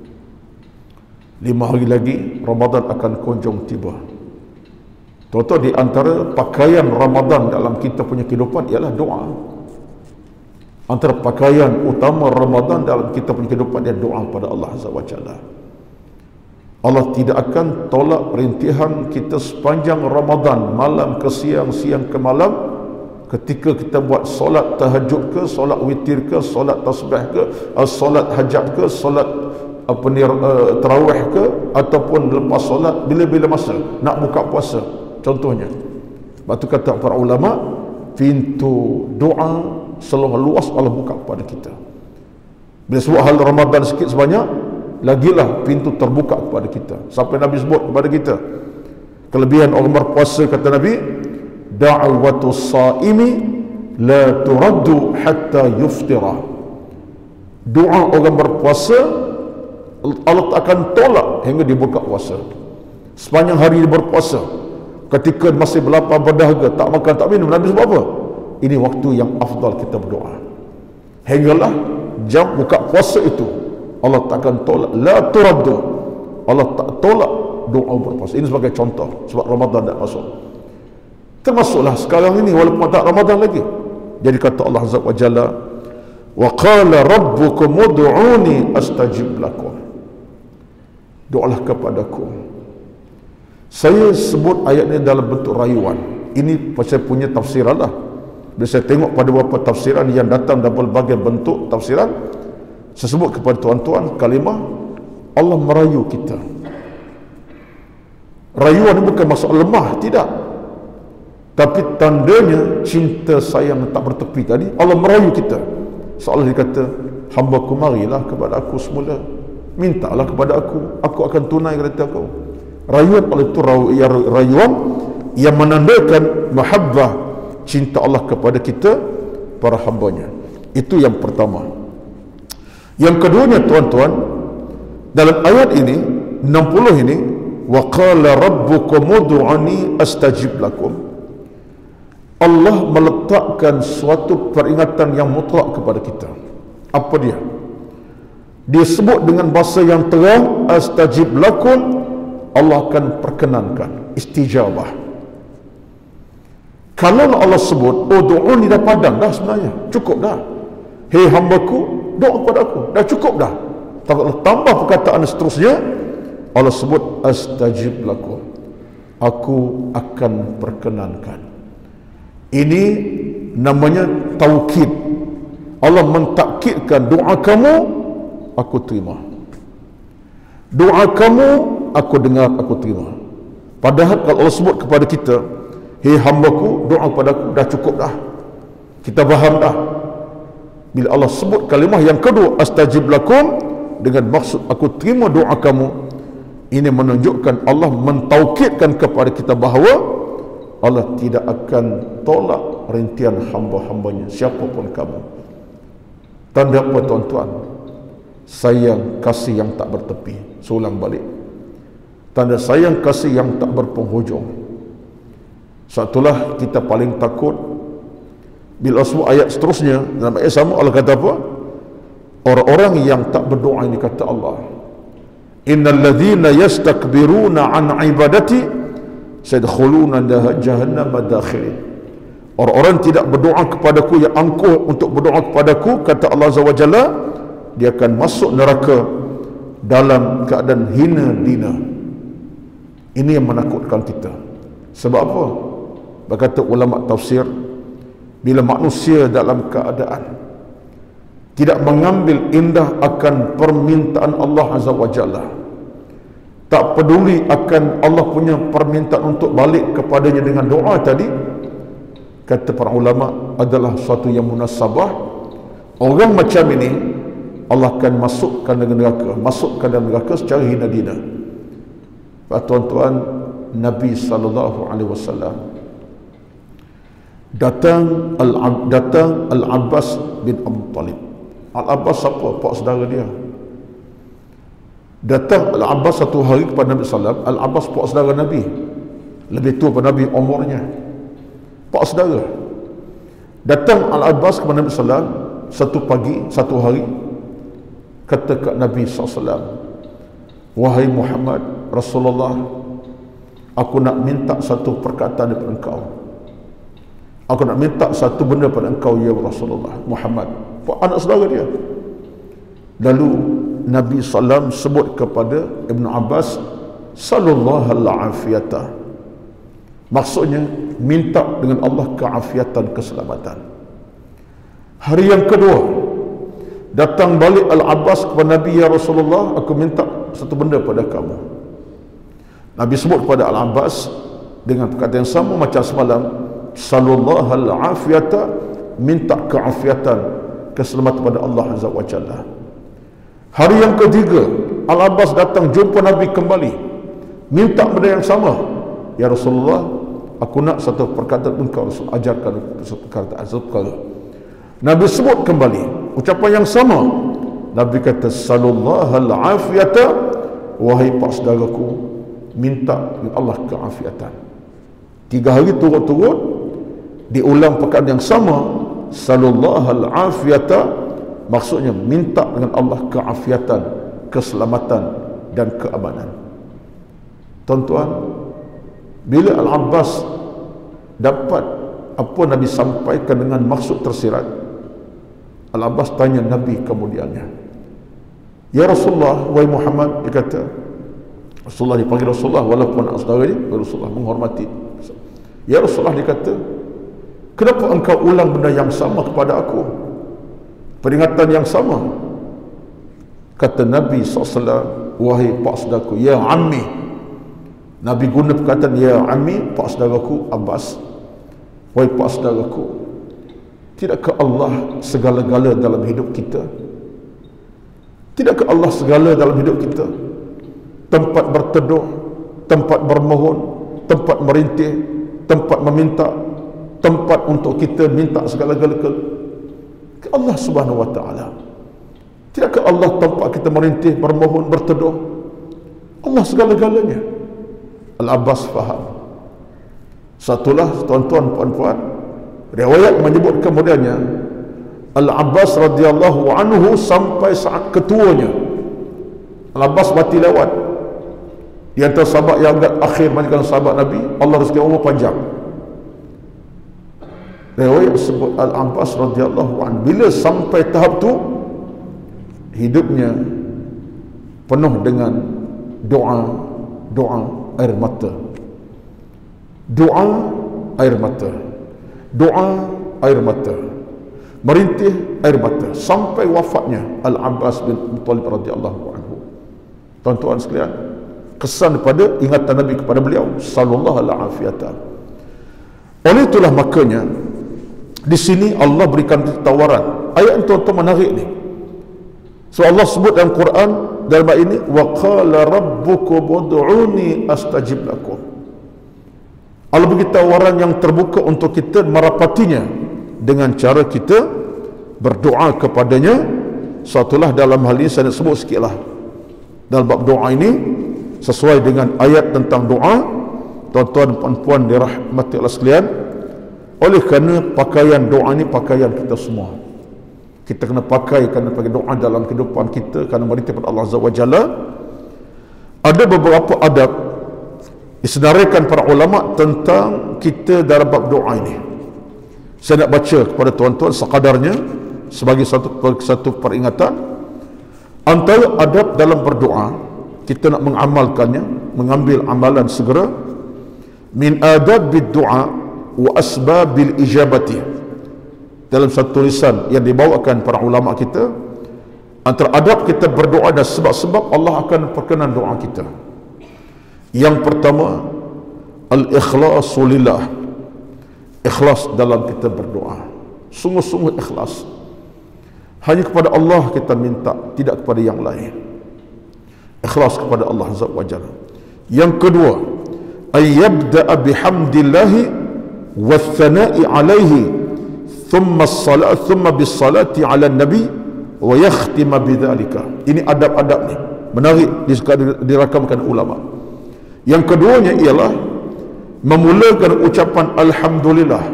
5 hari lagi Ramadan akan kunjung tiba. Tuan-tuan, di antara pakaian Ramadan dalam kita punya kehidupan ialah doa. Antara pakaian utama Ramadan dalam kita punya kehidupan dia doa pada Allah Azza wa Jalla. Allah tidak akan tolak rintihan kita sepanjang Ramadan, malam ke siang, siang ke malam, ketika kita buat solat tahajud ke, solat witir ke, solat tasbih ke, solat hajat ke, solat tarawih ke, ataupun lepas solat bila-bila masa nak buka puasa contohnya. Sebab tu kata para ulama, pintu doa selalu luas Allah buka kepada kita. Bila sebut hal Ramadan sikit sebanyak, lagilah pintu terbuka kepada kita. Sampai Nabi sebut kepada kita kelebihan orang berpuasa, kata Nabi, da'watu saimi la turaddu hatta yuftira. Doa orang berpuasa Allah tak akan tolak hingga dia buka puasa. Sepanjang hari dia berpuasa, ketika masih berlapar berdahaga, tak makan tak minum, Nabi sebut apa? Ini waktu yang afdal kita berdoa. Hinggalah jam buka puasa itu Allah takkan tolak, la turaddu, Allah tak tolak doa berpuasa. Ini sebagai contoh, sebab Ramadan tak masuk. Termasuklah sekarang ini walaupun tak Ramadan lagi. Jadi kata Allah Azza wa Jalla, wa qala rabbukum ud'uni astajib lakum. Doalah kepadaku. Saya sebut ayat ini dalam bentuk rayuan. Ini saya punya tafsiran lah. Bila saya tengok pada beberapa tafsiran yang datang dalam berbagai bentuk tafsiran, saya sebut kepada tuan-tuan kalimah Allah merayu kita. Rayuan ini bukan maksud lemah, tidak. Tapi tandanya cinta sayang tak bertepi tadi, Allah merayu kita. Seolah dia kata, hamba-Ku marilah kepada aku semula, mintalah kepada aku akan tunai kereta kau. Rayuan oleh itu rayuan yang menandakan mahabbah, cinta Allah kepada kita para hambanya. Itu yang pertama. Yang keduanya tuan-tuan, dalam ayat ini 60 ini, wa qala rabbukum ud'uni astajib lakum, Allah meletakkan suatu peringatan yang mutlak kepada kita. Apa dia? Dia sebut dengan bahasa yang terang, astajib lakum, Allah akan perkenankan, istijabah. Kalau Allah sebut ud'uni, dah padam dah sebenarnya, cukup dah. Hei hamba-Ku, doa kepada aku, dah cukup dah. Tambah perkataan seterusnya, Allah sebut astajib lakum, aku akan perkenankan. Ini namanya taukid. Allah mentakkidkan, doa kamu aku terima, doa kamu aku dengar, aku terima. Padahal kalau Allah sebut kepada kita, hei hamba-Ku, doa padaku, dah cukup dah, kita faham dah. Bila Allah sebut kalimah yang kedua, astajib lakum, dengan maksud aku terima doa kamu, ini menunjukkan Allah mentaukidkan kepada kita bahawa Allah tidak akan tolak rintihan hamba-hambanya, siapapun kamu. Tanda apa tuan-tuan? Sayang kasih yang tak bertepi. Seulang balik, tanda sayang kasih yang tak berpenghujung. Satulah kita paling takut bila sebut ayat seterusnya, dalam ayat sama Allah kata apa? Orang-orang yang tak berdoa ini, kata Allah, innal ladzina yastakbiruna an ibadati sayadkhuluna jahannam madakhirin. Orang-orang tidak berdoa kepadaku, yang angkuh untuk berdoa kepadaku, kata Allah Azza wa Jalla, dia akan masuk neraka dalam keadaan hina dina. Ini yang menakutkan kita. Sebab apa? Berkata ulama tafsir, bila manusia dalam keadaan tidak mengambil indah akan permintaan Allah Azza wa Jalla, tak peduli akan Allah punya permintaan untuk balik kepadanya dengan doa tadi, kata para ulama, adalah suatu yang munasabah. Orang macam ini Allah akan masukkan dalam neraka secara hina dina. Tuan-tuan, Nabi SAW datang Al-Abbas bin Abu Talib. Al-Abbas siapa? Pak saudara dia. Datang Al-Abbas satu hari kepada Nabi SAW. Al-Abbas pak saudara Nabi, lebih tua pada Nabi umurnya, pak saudara. Datang Al-Abbas kepada Nabi SAW satu pagi, satu hari, kata kat Nabi SAW, wahai Muhammad Rasulullah, aku nak minta satu perkataan daripada engkau. Aku nak minta satu benda pada engkau, ya Rasulullah Muhammad. anak saudara dia. Lalu Nabi SAW sebut kepada Ibn Abbas, sallallahu al-afiyata, maksudnya minta dengan Allah keafiatan, keselamatan. Hari yang kedua datang balik Al-Abbas kepada Nabi, ya Rasulullah, aku minta satu benda pada kamu. Nabi sebut kepada Al-Abbas dengan perkataan yang sama macam semalam, sallallahu al-afiyata, minta keafiatan, keselamatan pada Allah Azza wa Jalla. Hari yang ketiga Al-Abbas datang jumpa Nabi kembali, minta benda yang sama, ya Rasulullah, aku nak satu perkataan engkau, Rasul, ajarkan satu perkataan, satu perkara. Nabi sebut kembali ucapan yang sama. Nabi kata, sallallahu al-afiyata, wahai pak saudaraku, minta dengan Allah keafiatan. 3 hari turut-turut diulang perkataan yang sama, sallallahu al-afiyata, maksudnya minta dengan Allah keafiatan, keselamatan dan keamanan. Tuan-tuan, bila Al-Abbas dapat apa Nabi sampaikan dengan maksud tersirat, Al-Abbas tanya Nabi kemudiannya, ya Rasulullah, wahai Muhammad, dia kata, Rasulullah dipanggil Rasulullah walaupun anak saudara dia, Rasulullah menghormati. Ya Rasulullah, dia kata, kenapa engkau ulang benda yang sama kepada aku, peringatan yang sama? Kata Nabi SAW, wahai pak saudaraku, ya ammi. Nabi guna perkataan ya ammi, pak saudaraku Abbas, wahai pak saudaraku, tidakkah Allah segala-gala dalam hidup kita? Tidakkah Allah segala dalam hidup kita? Tempat berteduh, tempat bermohon, tempat merintih, tempat meminta, tempat untuk kita minta segala-gala ke Allah Subhanahu wa ta'ala. Tidakkah Allah tempat kita merintih, bermohon, berteduh? Allah segala-galanya. Al-Abbas faham. Satulah, tuan-tuan, puan-puan, riwayat menyebut kemudiannya, Al-Abbas radhiyallahu anhu sampai saat ketuanya, Al-Abbas mati lewat. Di antara sahabat yang agak akhir majikan sahabat Nabi, Allah rezeki umur panjang. Riwayat sebut Al-Abbas radhiyallahu anhu, bila sampai tahap tu, hidupnya penuh dengan doa air mata, doa air mata, doa air mata, merintih air mata, sampai wafatnya Al-Abbas bin Abi Thalib radhiyallahu anhu. Tuan-tuan sekalian, kesan daripada ingatan Nabi kepada beliau, sallallahu alaihi wasallam. Oleh itulah makanya di sini Allah berikan tawaran. Ayat yang tuan-tuan menarik ni. So Allah sebut dalam Quran dalam ayat ini, wa qala rabbukum ud'uni astajib lakum. Allah beri tawaran yang terbuka untuk kita merapatinya dengan cara kita berdoa kepadanya. Satulah dalam hal ini saya nak sebut sikitlah dalam bab doa ini sesuai dengan ayat tentang doa. Tuan-tuan dan puan-puan dirahmati Allah sekalian, oleh kerana pakaian doa ini pakaian kita semua, kita kena pakai kerana pakai doa dalam kehidupan kita, kerana merintih kepada Allah Azza wa Jalla. Ada beberapa adab disenaraikan para ulama tentang kita dalam bab doa ini. Saya nak baca kepada tuan-tuan sekadarnya sebagai satu peringatan. Antara adab dalam berdoa, kita nak mengamalkannya, mengambil amalan segera. Min adab bid-du'a wa asbabil ijabati, dalam satu tulisan yang dibawakan para ulama kita, antara adab kita berdoa dan sebab-sebab Allah akan perkenan doa kita. Yang pertama, al-ikhlasu lillah, ikhlas dalam kita berdoa, sungguh-sungguh ikhlas, hanya kepada Allah kita minta, tidak kepada yang lain. Ikhlas kepada Allah Azza wa Jalla. Yang kedua, ayyabda'a bihamdillahi wathana'i alaihi thumma as-salat thumma bis-salati 'ala an-nabi wa yakhtima bidzalika. Ini adab-adab ni menarik dirakamkan ulama. Yang keduanya ialah memulakan ucapan alhamdulillah,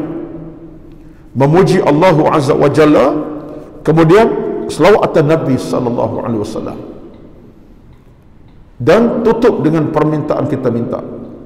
memuji Allah Azza wa Jalla, kemudian selawat atas Nabi sallallahu alaihi wasallam, dan tutup dengan permintaan kita minta.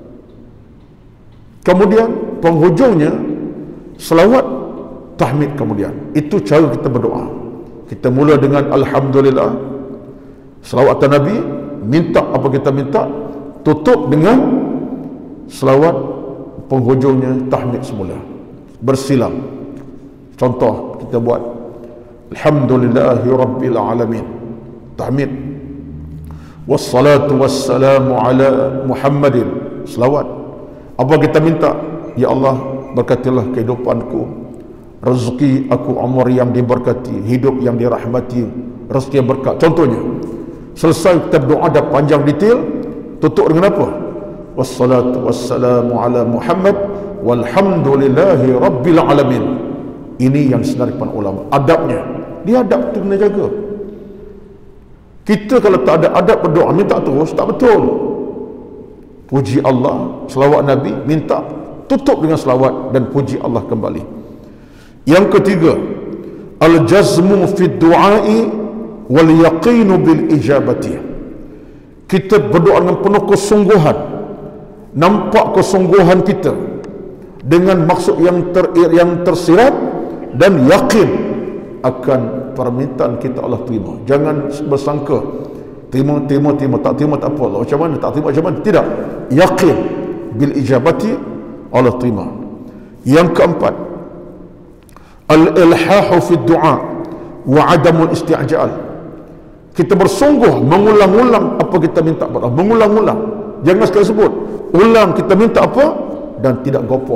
Kemudian penghujungnya selawat tahmid. Kemudian itu cara kita berdoa. Kita mula dengan Alhamdulillah, selawat Nabi, minta apa kita minta, tutup dengan selawat, penghujungnya tahmid semula, bersilang. Contoh kita buat Alhamdulillahi Rabbil Alamin, tahmid. Wassalatu wassalamu ala Muhammadin, selawat. Apa kita minta? Ya Allah, berkatilah kehidupanku, rezeki aku umur yang diberkati, hidup yang dirahmati, rezeki yang berkat. Contohnya, selesai kita berdoa dah panjang detail, tutup dengan apa? Wassalatu wassalamu ala Muhammad walhamdulillahi Rabbil Alamin. Ini yang senaripan ulama, adabnya. Dia adab tu kena jaga. Kita kalau tak ada adab berdoa, minta terus, tak betul. Puji Allah, selawat Nabi, minta, tutup dengan selawat dan puji Allah kembali. Yang ketiga, al-jazmu fi du'ai wal yaqinu bil ijabati. Kita berdoa dengan penuh kesungguhan, nampak kesungguhan kita dengan maksud yang tersirat dan yakin akan permintaan kita Allah terima. Jangan bersangka terima, tak terima tak apa, macam mana, tak terima macam mana, tidak, yakin bil ijabati, Allah terima. Yang keempat, al-ilhahu fi du'a wa adamul isti'jal. Kita bersungguh mengulang-ulang apa kita minta pada Allah, mengulang-ulang, jangan sekali sebut, ulang kita minta apa, dan tidak gopoh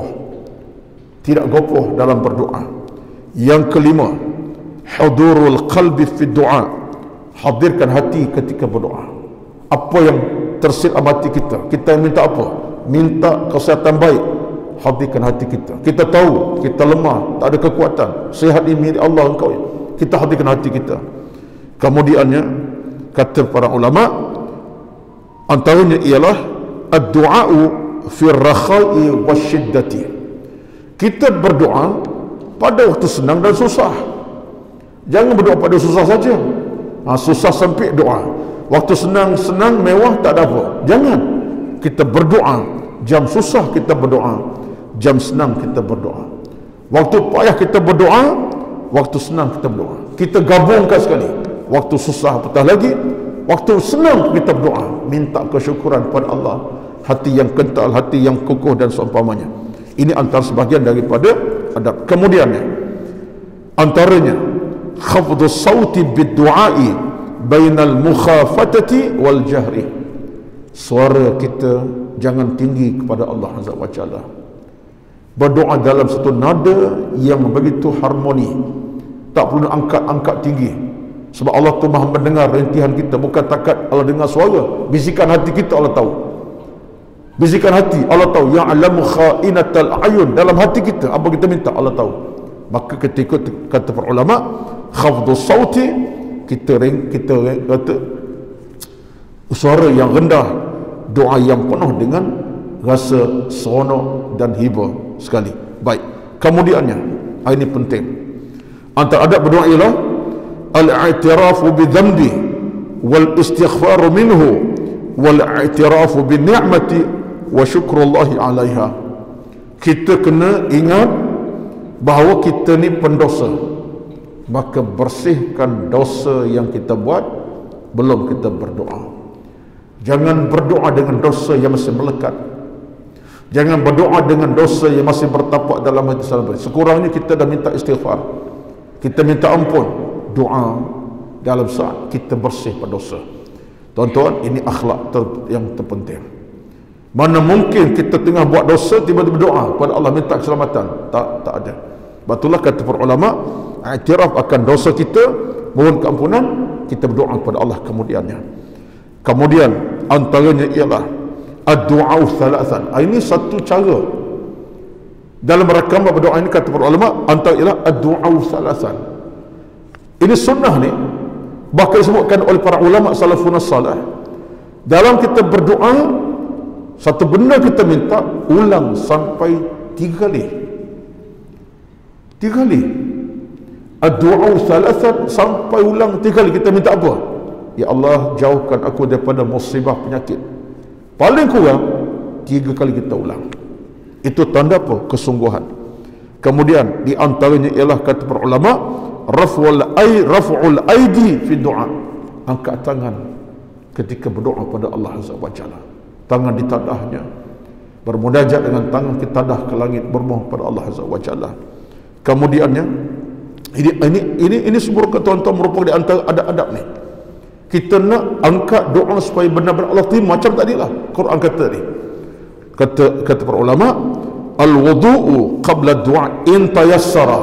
dalam berdoa. Yang kelima, hudurul qalbi fi du'a, hadirkan hati ketika berdoa. Apa yang tersirat hati kita, kita minta apa? Minta kesihatan baik, hadirkan hati kita. Kita tahu kita lemah, tak ada kekuatan, sihat ini milik Allah engkau, kita hadirkan hati kita. Kemudiannya, kata para ulama, antaranya ialah ad-du'a'u fi ar-rakha'i wasyiddati. Kita berdoa pada waktu senang dan susah. Jangan berdoa pada susah saja. Susah sempit doa, waktu senang mewah tak ada apa. Jangan. Kita berdoa jam susah, kita berdoa jam senang, kita berdoa. Waktu payah kita berdoa, waktu senang kita berdoa. Kita gabungkan sekali, waktu susah apatah lagi, waktu senang kita berdoa, minta kesyukuran pada Allah, hati yang kental, hati yang kukuh dan seumpamanya. Ini antara sebahagian daripada adab. Kemudiannya, antaranya khafdus sauti bid-du'ai bainal mukhafatati wal jahri. Suara kita jangan tinggi kepada Allah Azza wa Jalla. Berdoa dalam satu nada yang begitu harmoni, tak perlu angkat tinggi, sebab Allah tu Maha mendengar rintihan kita. Bukan takat Allah dengar suara, bisikan hati kita Allah tahu. Bisikan hati Allah tahu. Ya'lamu kha'inatal ayun, dalam hati kita apa kita minta Allah tahu. Maka ketika kata para ulama, khafdus sauti, kita kata suara yang rendah, doa yang penuh dengan rasa seronok dan hibah sekali. Baik, kemudiannya, ini penting, antara adab berdoa ialah al-i'tirafu bi dhanbi wal istighfaru minhu wal i'tirafu bi ni'mati wa syukrullahi 'alaiha. Kita kena ingat bahawa kita ni pendosa, maka bersihkan dosa yang kita buat belum kita berdoa. Jangan berdoa dengan dosa yang masih melekat. Jangan berdoa dengan dosa yang masih bertapak dalam hati salah. Sekurangnya kita dah minta istighfar, kita minta ampun, doa dalam saat kita bersih berdosa. Tuan-tuan, ini akhlak yang terpenting. Mana mungkin kita tengah buat dosa tiba-tiba doa kepada Allah minta keselamatan? Tak ada. Betullah kata para ulama, iktiraf akan dosa kita, mohon keampunan, kita berdoa kepada Allah kemudiannya. Kemudian antaranya ialah ad-du'a thalathan. Ini satu cara dalam rangka berdoa ini, kata para ulama, antara ialah ad-du'a thalathan. Ini sunnah ni, bahkan disebutkan oleh para ulama salafun salih. Dalam kita berdoa, satu benda kita minta, ulang sampai 3 kali. 3 kali. Ad-du'a thalathan, sampai ulang 3 kali. Kita minta apa? Ya Allah, jauhkan aku daripada musibah penyakit. Paling kurang 3 kali kita ulang. Itu tanda apa? Kesungguhan. Kemudian di antaranya ialah kata para ulama, raf'ul aidi fi du'a, angkat tangan ketika berdoa pada Allah Azza wa Jalla, tangan ditadahnya, bermunajat dengan tangan ditadah ke langit, bermohon pada Allah Azza wa Jalla. Kemudiannya ini semua tuan-tuan merupakan di antara adab-adab ni. Kita nak angkat doa supaya benar-benar Allah terima, macam tadilah Quran kata ni. Kata para ulama, al-wudu'u qabla du'a in tayassara.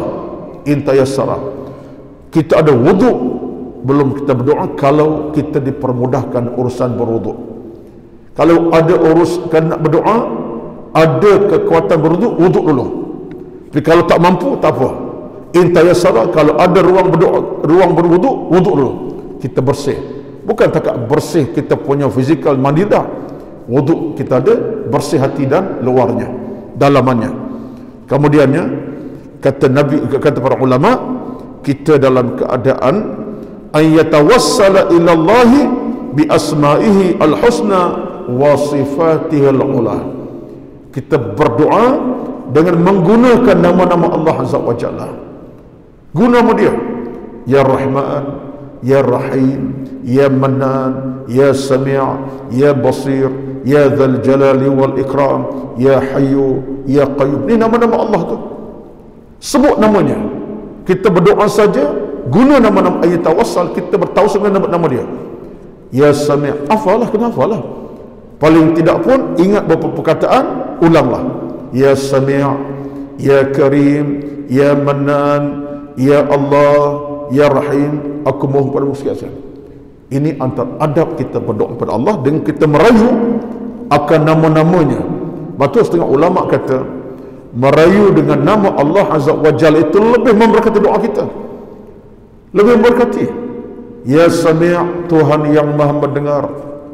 Kita ada wudu belum kita berdoa kalau kita dipermudahkan urusan berwudu. Kalau ada urusan nak berdoa, ada kekuatan berwudu, wudu dulu. Tapi kalau tak mampu, tak apa. In tayassara, kalau ada ruang berdoa, ruang berwudu, wudu dulu. Kita bersih. Bukan takat bersih kita punya fizikal mandi dah. Wudu kita ada, bersih hati dan luarnya, dalamannya. Kemudiannya kata Nabi, kata para ulama, kita dalam keadaan an yatawassala ila Allah bi asma'ihi al-husna wa sifatihi al-ula. Kita berdoa dengan menggunakan nama-nama Allah Azza wa Jalla. Guna nama dia, ya Rahman, ya Rahim, ya Mannan, ya Sami', ya Basir, ya Dzal Jalali wal Ikram, ya Hayyu, ya Qayyum. Ini nama-nama Allah tu. Sebut namanya. Kita berdoa saja guna nama-nama, ayat tawassal, kita bertawassul dengan nama dia. Ya Sami', hafalah, kena hafalah. Paling tidak pun ingat beberapa perkataan, ulanglah. Ya Sami', ya Karim, ya Mannan, ya Allah, ya Rahim, aku mohon padamu sekalian. Ini antara adab kita berdoa kepada Allah, dengan kita merayu akan nama-namanya. Betul setengah ulama kata merayu dengan nama Allah Azza wa Jalla itu lebih memberkati doa kita, lebih memberkati. Ya Sami', Tuhan yang maha mendengar.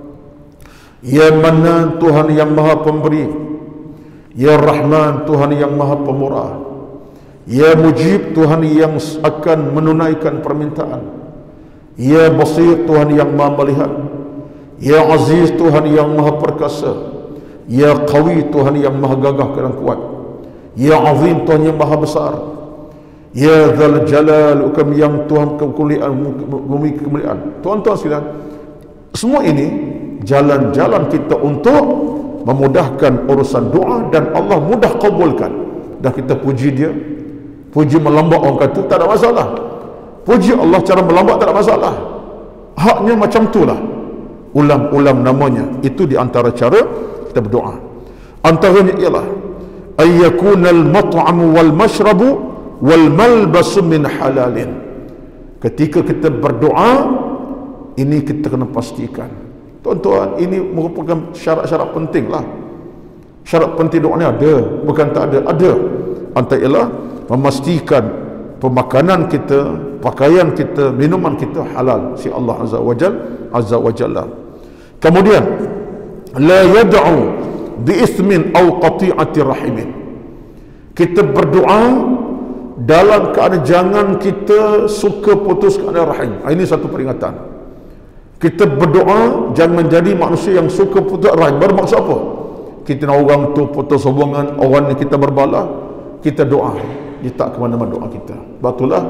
Ya Mannan, Tuhan yang maha pemberi. Ya Rahman, Tuhan yang maha pemurah. Ya Mujib, Tuhan yang akan menunaikan permintaan. Ya Basir, Tuhan yang maha melihat. Ya Aziz, Tuhan yang maha perkasa. Ya Qawi, Tuhan yang maha gagah dan kuat. Ya Azim, Tuhan yang maha besar. Ya Dzal Jalal, yang Tuhan kemuliaan. Tuan-tuan sekalian, semua ini jalan-jalan kita untuk memudahkan urusan doa, dan Allah mudah kabulkan. Dah kita puji dia, puji melambat, orang kata tak ada masalah. Puji Allah cara melambat tak ada masalah. Haknya macam itulah. Ulang-ulang namanya, itu di antara cara kita berdoa. Antaranya ialah ayyakunal mat'amu wal mashrabu wal malbasu min halalin. Ketika kita berdoa, ini kita kena pastikan, tuan-tuan, ini merupakan syarat-syarat penting lah. Syarat penting doa ni ada, bukan tak ada, ada. Antara ialah memastikan pemakanan kita, pakaian kita, minuman kita halal si Allah Azza wa Jalla. Kemudian la yad'u bi ithmin aw qati'ati rahimin. Kita berdoa dalam keadaan jangan kita suka putuskan rahim. Ini satu peringatan. Kita berdoa jangan menjadi manusia yang suka putus rahim. Bermaksud apa? Kita nak orang tu putus hubungan, orang ni kita berbala, kita doa, dia tak ke mana-mana doa kita. Betullah,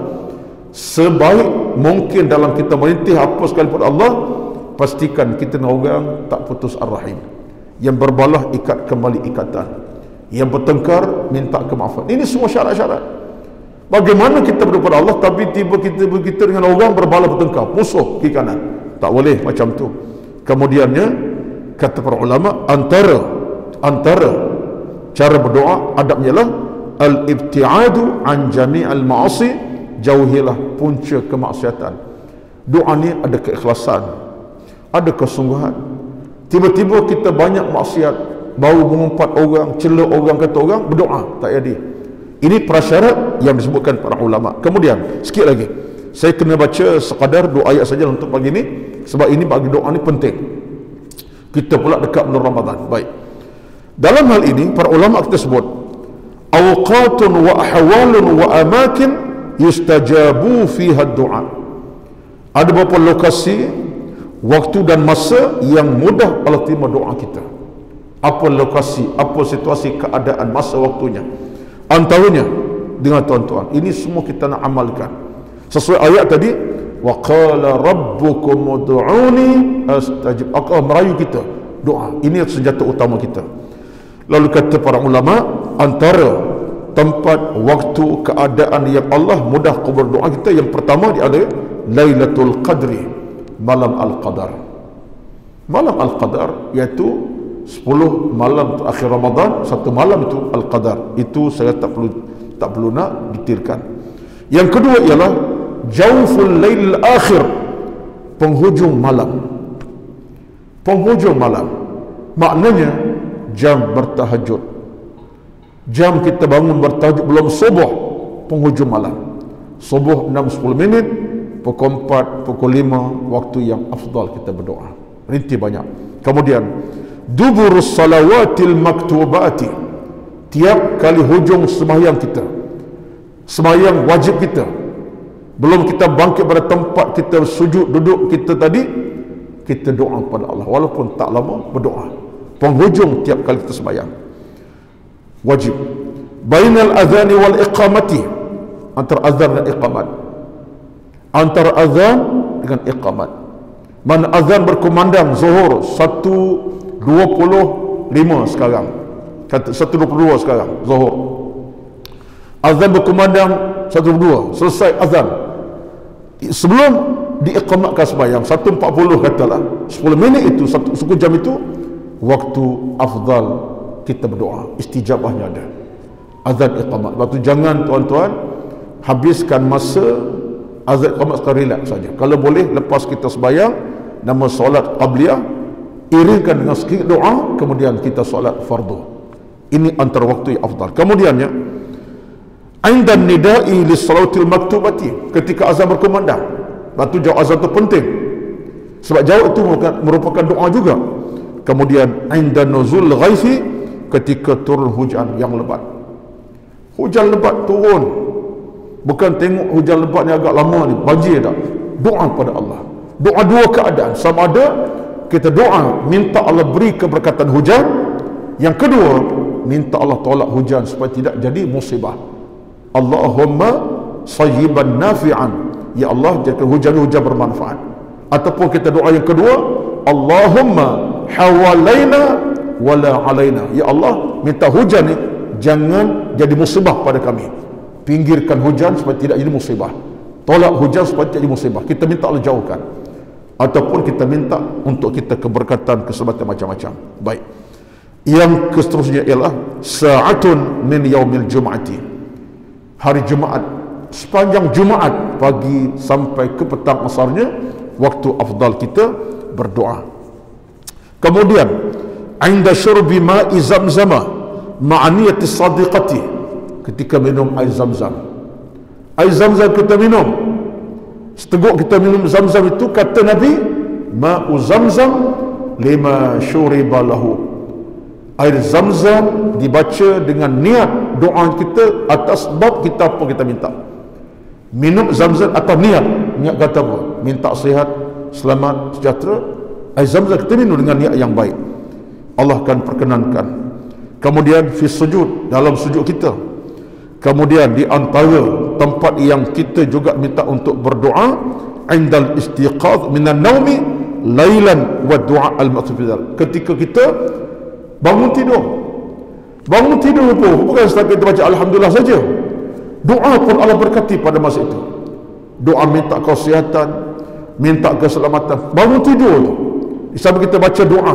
sebaik mungkin dalam kita merintih apa sekali pada Allah, pastikan kita nak orang tak putus ar-rahim. Yang berbalah ikat kembali ikatan, yang bertengkar minta kemaafan. Ini semua syarat-syarat. Bagaimana kita berdoa pada Allah tapi tiba kita dengan orang berbalah bertengkar, musuh kiri kanan? Tak boleh macam tu. Kemudiannya kata para ulama, antara cara berdoa adabnya lah al-ibtiadu an jami'al ma'asi, jauhilah punca kemaksiatan. Doa ni ada keikhlasan, ada kesungguhan. Tiba-tiba kita banyak maksiat, bau mengumpat orang, cela orang, kata orang, berdoa tak jadi. Ini prasyarat yang disebutkan para ulama. Kemudian sikit lagi, saya kena baca sekadar 2 ayat saja untuk pagi ini, sebab ini bagi doa ni penting. Kita pula dekat bulan Ramadan. Baik, dalam hal ini para ulama kita sebut awqatun wa ahwalun wa amakin yustajabu fiha doa. Ada beberapa lokasi, waktu dan masa yang mudah Allah terima doa kita. Apa lokasi, apa situasi, keadaan, masa, waktunya. Antaranya dengan tuan-tuan, ini semua kita nak amalkan. Sesuai ayat tadi, wa qala rabbukum ud'uni astajib. Allah merayu kita doa. Ini senjata utama kita. Lalu kata para ulama, antara tempat, waktu, keadaan yang Allah mudah kubur doa kita, yang pertama dia ada Lailatul Qadri, malam Al-Qadar. Malam Al-Qadar iaitu 10 malam terakhir Ramadan, satu malam itu Al-Qadar. Itu saya tak perlu nak detailkan. Yang kedua ialah Jawful Lail Akhir, penghujung malam. Penghujung malam maknanya jam bertahajud, jam kita bangun bertahajud belum subuh, penghujung malam. Subuh 6-10 minit, pukul 4, pukul 5, waktu yang afdal kita berdoa. Rinti banyak. Kemudian duburus salawatil maktubati, tiap kali hujung sembahyang kita, sembahyang wajib kita, belum kita bangkit pada tempat kita sujud duduk kita tadi, kita doa kepada Allah walaupun tak lama berdoa. Penghujung tiap kali kita sembahyang wajib. Bainal adhani wal iqamati, antara azan dan iqamat, antara azan dengan iqamat. Mana azan berkumandang zuhur 1.25 sekarang, kata 1.22 sekarang zuhur, azan berkumandang 1.22, selesai azan, sebelum diiqamatkan sembahyang 1.40 katalah, 10 minit itu, 1 jam itu waktu afdal kita berdoa, istijabahnya ada. Azan iqamat, waktu jangan tuan-tuan habiskan masa azan iqamat sekali, relax saja. Kalau boleh lepas kita sembahyang nama solat qabliyah, iringkan dengan sedikit doa, kemudian kita solat fardu. Ini antara waktu yang afdal. Kemudiannya inda nida'i lis salatil maktubati, ketika azan berkumandang. Batu jawab azan itu penting sebab jawab itu merupakan doa juga. Kemudian inda nuzul ghaithi, ketika turun hujan yang lebat. Hujan lebat turun, bukan tengok hujan lebat ni agak lama ni, banjir tak, doa pada Allah. Doa dua keadaan, sama ada kita doa minta Allah beri keberkatan hujan, yang kedua minta Allah tolak hujan supaya tidak jadi musibah. Allahumma sayyiban nafi'an, ya Allah jadikan hujan-hujan bermanfaat. Ataupun kita doa yang kedua, Allahumma hawalaina wala alaina, ya Allah minta hujan ni jangan jadi musibah pada kami, pinggirkan hujan supaya tidak jadi musibah, tolak hujan supaya tidak jadi musibah. Kita minta Allah jauhkan, ataupun kita minta untuk kita keberkatan, keselamatan macam-macam. Baik, yang seterusnya ialah sa'atun min yaumil jum'ati, hari Jumaat, sepanjang Jumaat pagi sampai ke petang asarnya waktu afdal kita berdoa. Kemudian inda syurbi ma'i zamzama ma'aniyati sadiqati, ketika minum air zam-zam. Air zam-zam kita minum, seteguk kita minum zam-zam itu, kata Nabi, ma'u zamzam lima syuriba lahu, air zam-zam dibaca dengan niat doa kita atas sebab kita apa kita minta. Minum zam-zam atas niat kata apa? Minta sihat, selamat, sejahtera. Air zam-zam kita minum dengan niat yang baik, Allah akan perkenankan. Kemudian fi sujud, dalam sujud kita. Kemudian di antara tempat yang kita juga minta untuk berdoa, indal istiqadh minan naumi lailan wa du'a al-maqsud, ketika kita bangun tidur. Bangun tidur pun bukan setakat kita baca alhamdulillah saja, doa pun Allah berkati pada masa itu. Doa minta kesihatan, minta keselamatan. Bangun tidur tu sampai kita baca doa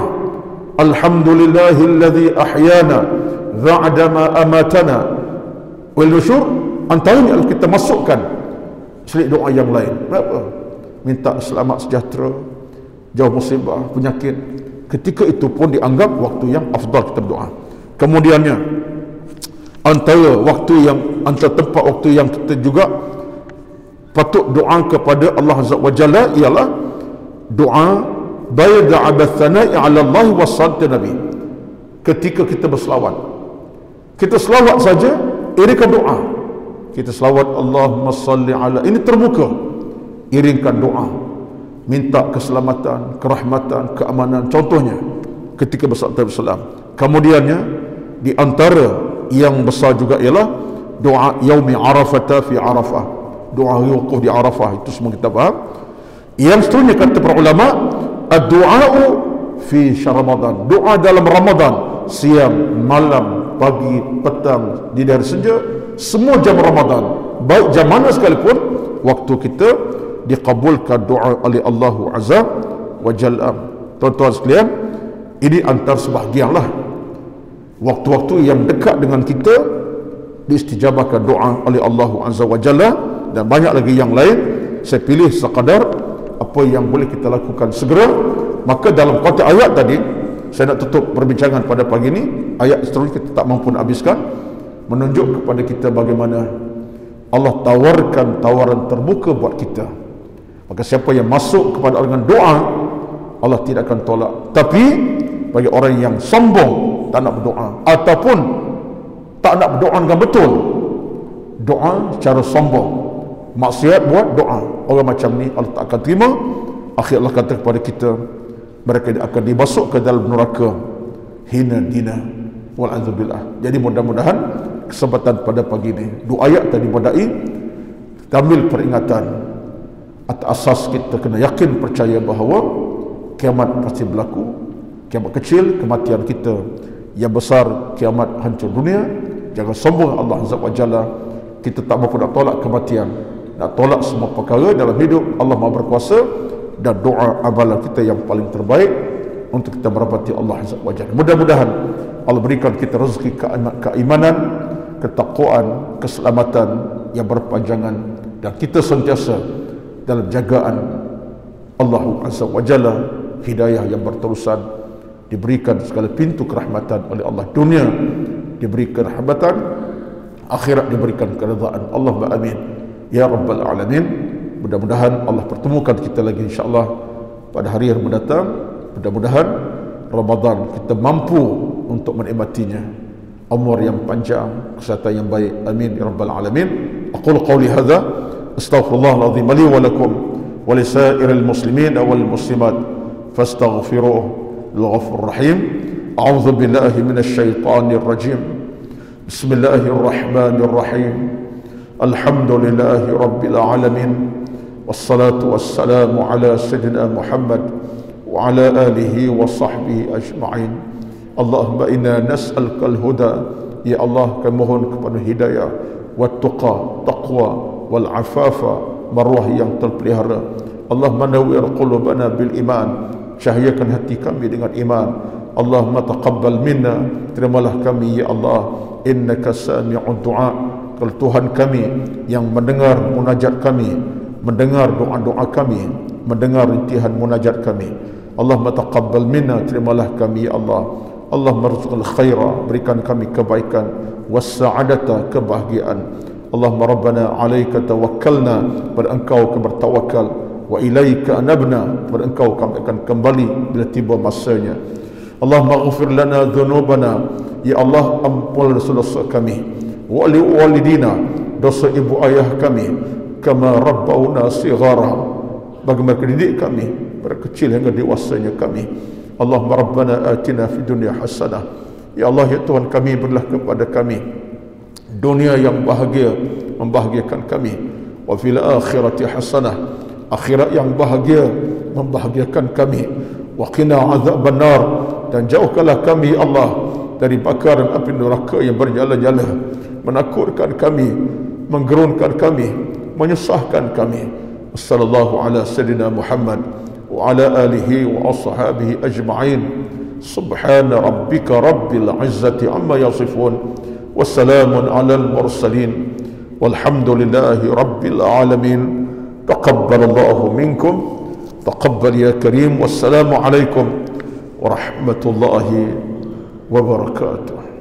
alhamdulillahilladzi ahyana ba'da ma amatana wal nusyur, antaranya kita masukkan selit doa yang lain. Kenapa? Minta selamat sejahtera, jauh musibah, penyakit. Ketika itu pun dianggap waktu yang afdal kita berdoa. Kemudiannya antara tempat waktu yang kita juga patut doa kepada Allah Azza wa Jalla ialah doa bayda abathana'i ala Allah wa salatu Nabi. Ketika kita berselawat, kita selawat saja, iringkan doa. Kita selawat Allahumma salli ala, ini terbuka, iringkan doa, minta keselamatan, kerahmatan, keamanan, contohnya ketika bersalawat bersalam. Kemudiannya di antara yang besar juga ialah doa yaumi arafata fi arafah, doa wukuf di Arafah, itu semua kita faham. Yang seterusnya kata para ulama, ad-du'a'u fi syahr Ramadan, doa dalam Ramadan, siang, malam, pagi, petang, dini hari senja, semua jam Ramadan, baik jam mana sekalipun, waktu kita dikabulkan doa oleh Allah Azza wa Jalla. Tuan-tuan sekalian, ini antara sebahagian lah waktu-waktu yang dekat dengan kita diistijabahkan doa oleh Allah Azza wa Jalla, dan banyak lagi yang lain. Saya pilih sekadar apa yang boleh kita lakukan segera. Maka dalam konteks ayat tadi, saya nak tutup perbincangan pada pagi ini. Ayat seterusnya kita tak mampu nak habiskan, menunjuk kepada kita bagaimana Allah tawarkan tawaran terbuka buat kita. Maka siapa yang masuk kepada dengan doa, Allah tidak akan tolak. Tapi bagi orang yang sombong, tak nak berdoa, ataupun tak nak berdoa dengan betul, doa secara sombong, maksiat buat doa, orang macam ni Allah tak akan terima. Akhir Allah kata kepada kita, mereka akan dibasuk ke dalam neraka hina dina wal'adzubillah. Jadi mudah-mudahan kesempatan pada pagi ini, dua ayat tadi modai tamil peringatan atas asas kita kena yakin percaya bahawa kiamat pasti berlaku. Kiamat kecil, kematian kita; yang besar, kiamat hancur dunia. Jangan sombong Allah Azza wa Jalla. Kita tak mampu nak tolak kematian, nak tolak semua perkara dalam hidup. Allah Maha berkuasa, dan doa amalan kita yang paling terbaik untuk kita merapati Allah Azza wa Jalla. Mudah-mudahan Allah berikan kita rezeki keimanan, ketakwaan, keselamatan yang berpanjangan, dan kita sentiasa dalam jagaan Allah Azza wa Jalla, hidayah yang berterusan, diberikan segala pintu kerahmatan oleh Allah. Dunia diberikan rahmatan, akhirat diberikan keridaan. Allahumma amin ya rabbal alamin. Mudah-mudahan Allah pertemukan kita lagi insya-Allah pada hari yang mendatang. Mudah-mudahan Ramadan kita mampu untuk menikmatinya, umur yang panjang, kesihatan yang baik. Amin ya rabbal alamin. Aqulu qawli hadza astaghfirullahal azim li wa lakum wa li sa'iril muslimin wal muslimat fastaghfiruhu الغفور الرحيم. أعوذ بالله من الشيطان الرجيم. بسم الله الرحمن الرحيم. الحمد لله رب العالمين، والصلاة والسلام على سيدنا محمد وعلى آله وصحبه أجمعين. اللهم إنا نسألك الهدى. يا الله kami mohon kepada hidayah, والتقى taqwa, والعفاف maruah yang terpelihara. Allahumma nawwir qulubana bil iman, cahayakan hati kami dengan iman. Allahumma taqabbal minna, terimalah kami ya Allah. Innaka sami'ud du'a, kalau Tuhan kami yang mendengar munajat kami, mendengar doa-doa kami, mendengar rintihan munajat kami. Allahumma taqabbal minna, terimalah kami ya Allah. Allahumma rizqal khaira, berikan kami kebaikan, was-sa'adata, kebahagiaan. Allahumma rabbana alaika tawakkalna, pada engkau kami bertawakal, wa ilaika anabna, kepada engkau kami akan kembali bila tiba masanya. Allahumma ghafir lana dhunubana, ya Allah ampunlah dosa-dosa kami, wa li walidina, dosa ibu ayah kami, kama rabbawna sighara, bagaimana didik kami pada kecil hingga dewasanya kami. Allahumma rabbana atina fid dunya hasanah, ya Allah ya Tuhan kami, berilah kepada kami dunia yang bahagia, membahagiakan kami, wa fil akhirati hasanah, akhirat yang bahagia, membahagiakan kami, wa qina azabannar, dan jauhkanlah kami Allah dari bakaran api neraka yang bernyala-nyala, menakutkan kami, menggerunkan kami, menyusahkan kami. Sallallahu ala sayyidina Muhammad wa ala alihi wa ashabihi ajma'in. Subhana rabbika rabbil izzati amma yasifun, wassalamun alal mursalin, walhamdulillahi rabbil alamin. تقبل الله منكم، تقبل يا كريم، والسلام عليكم ورحمة الله وبركاته.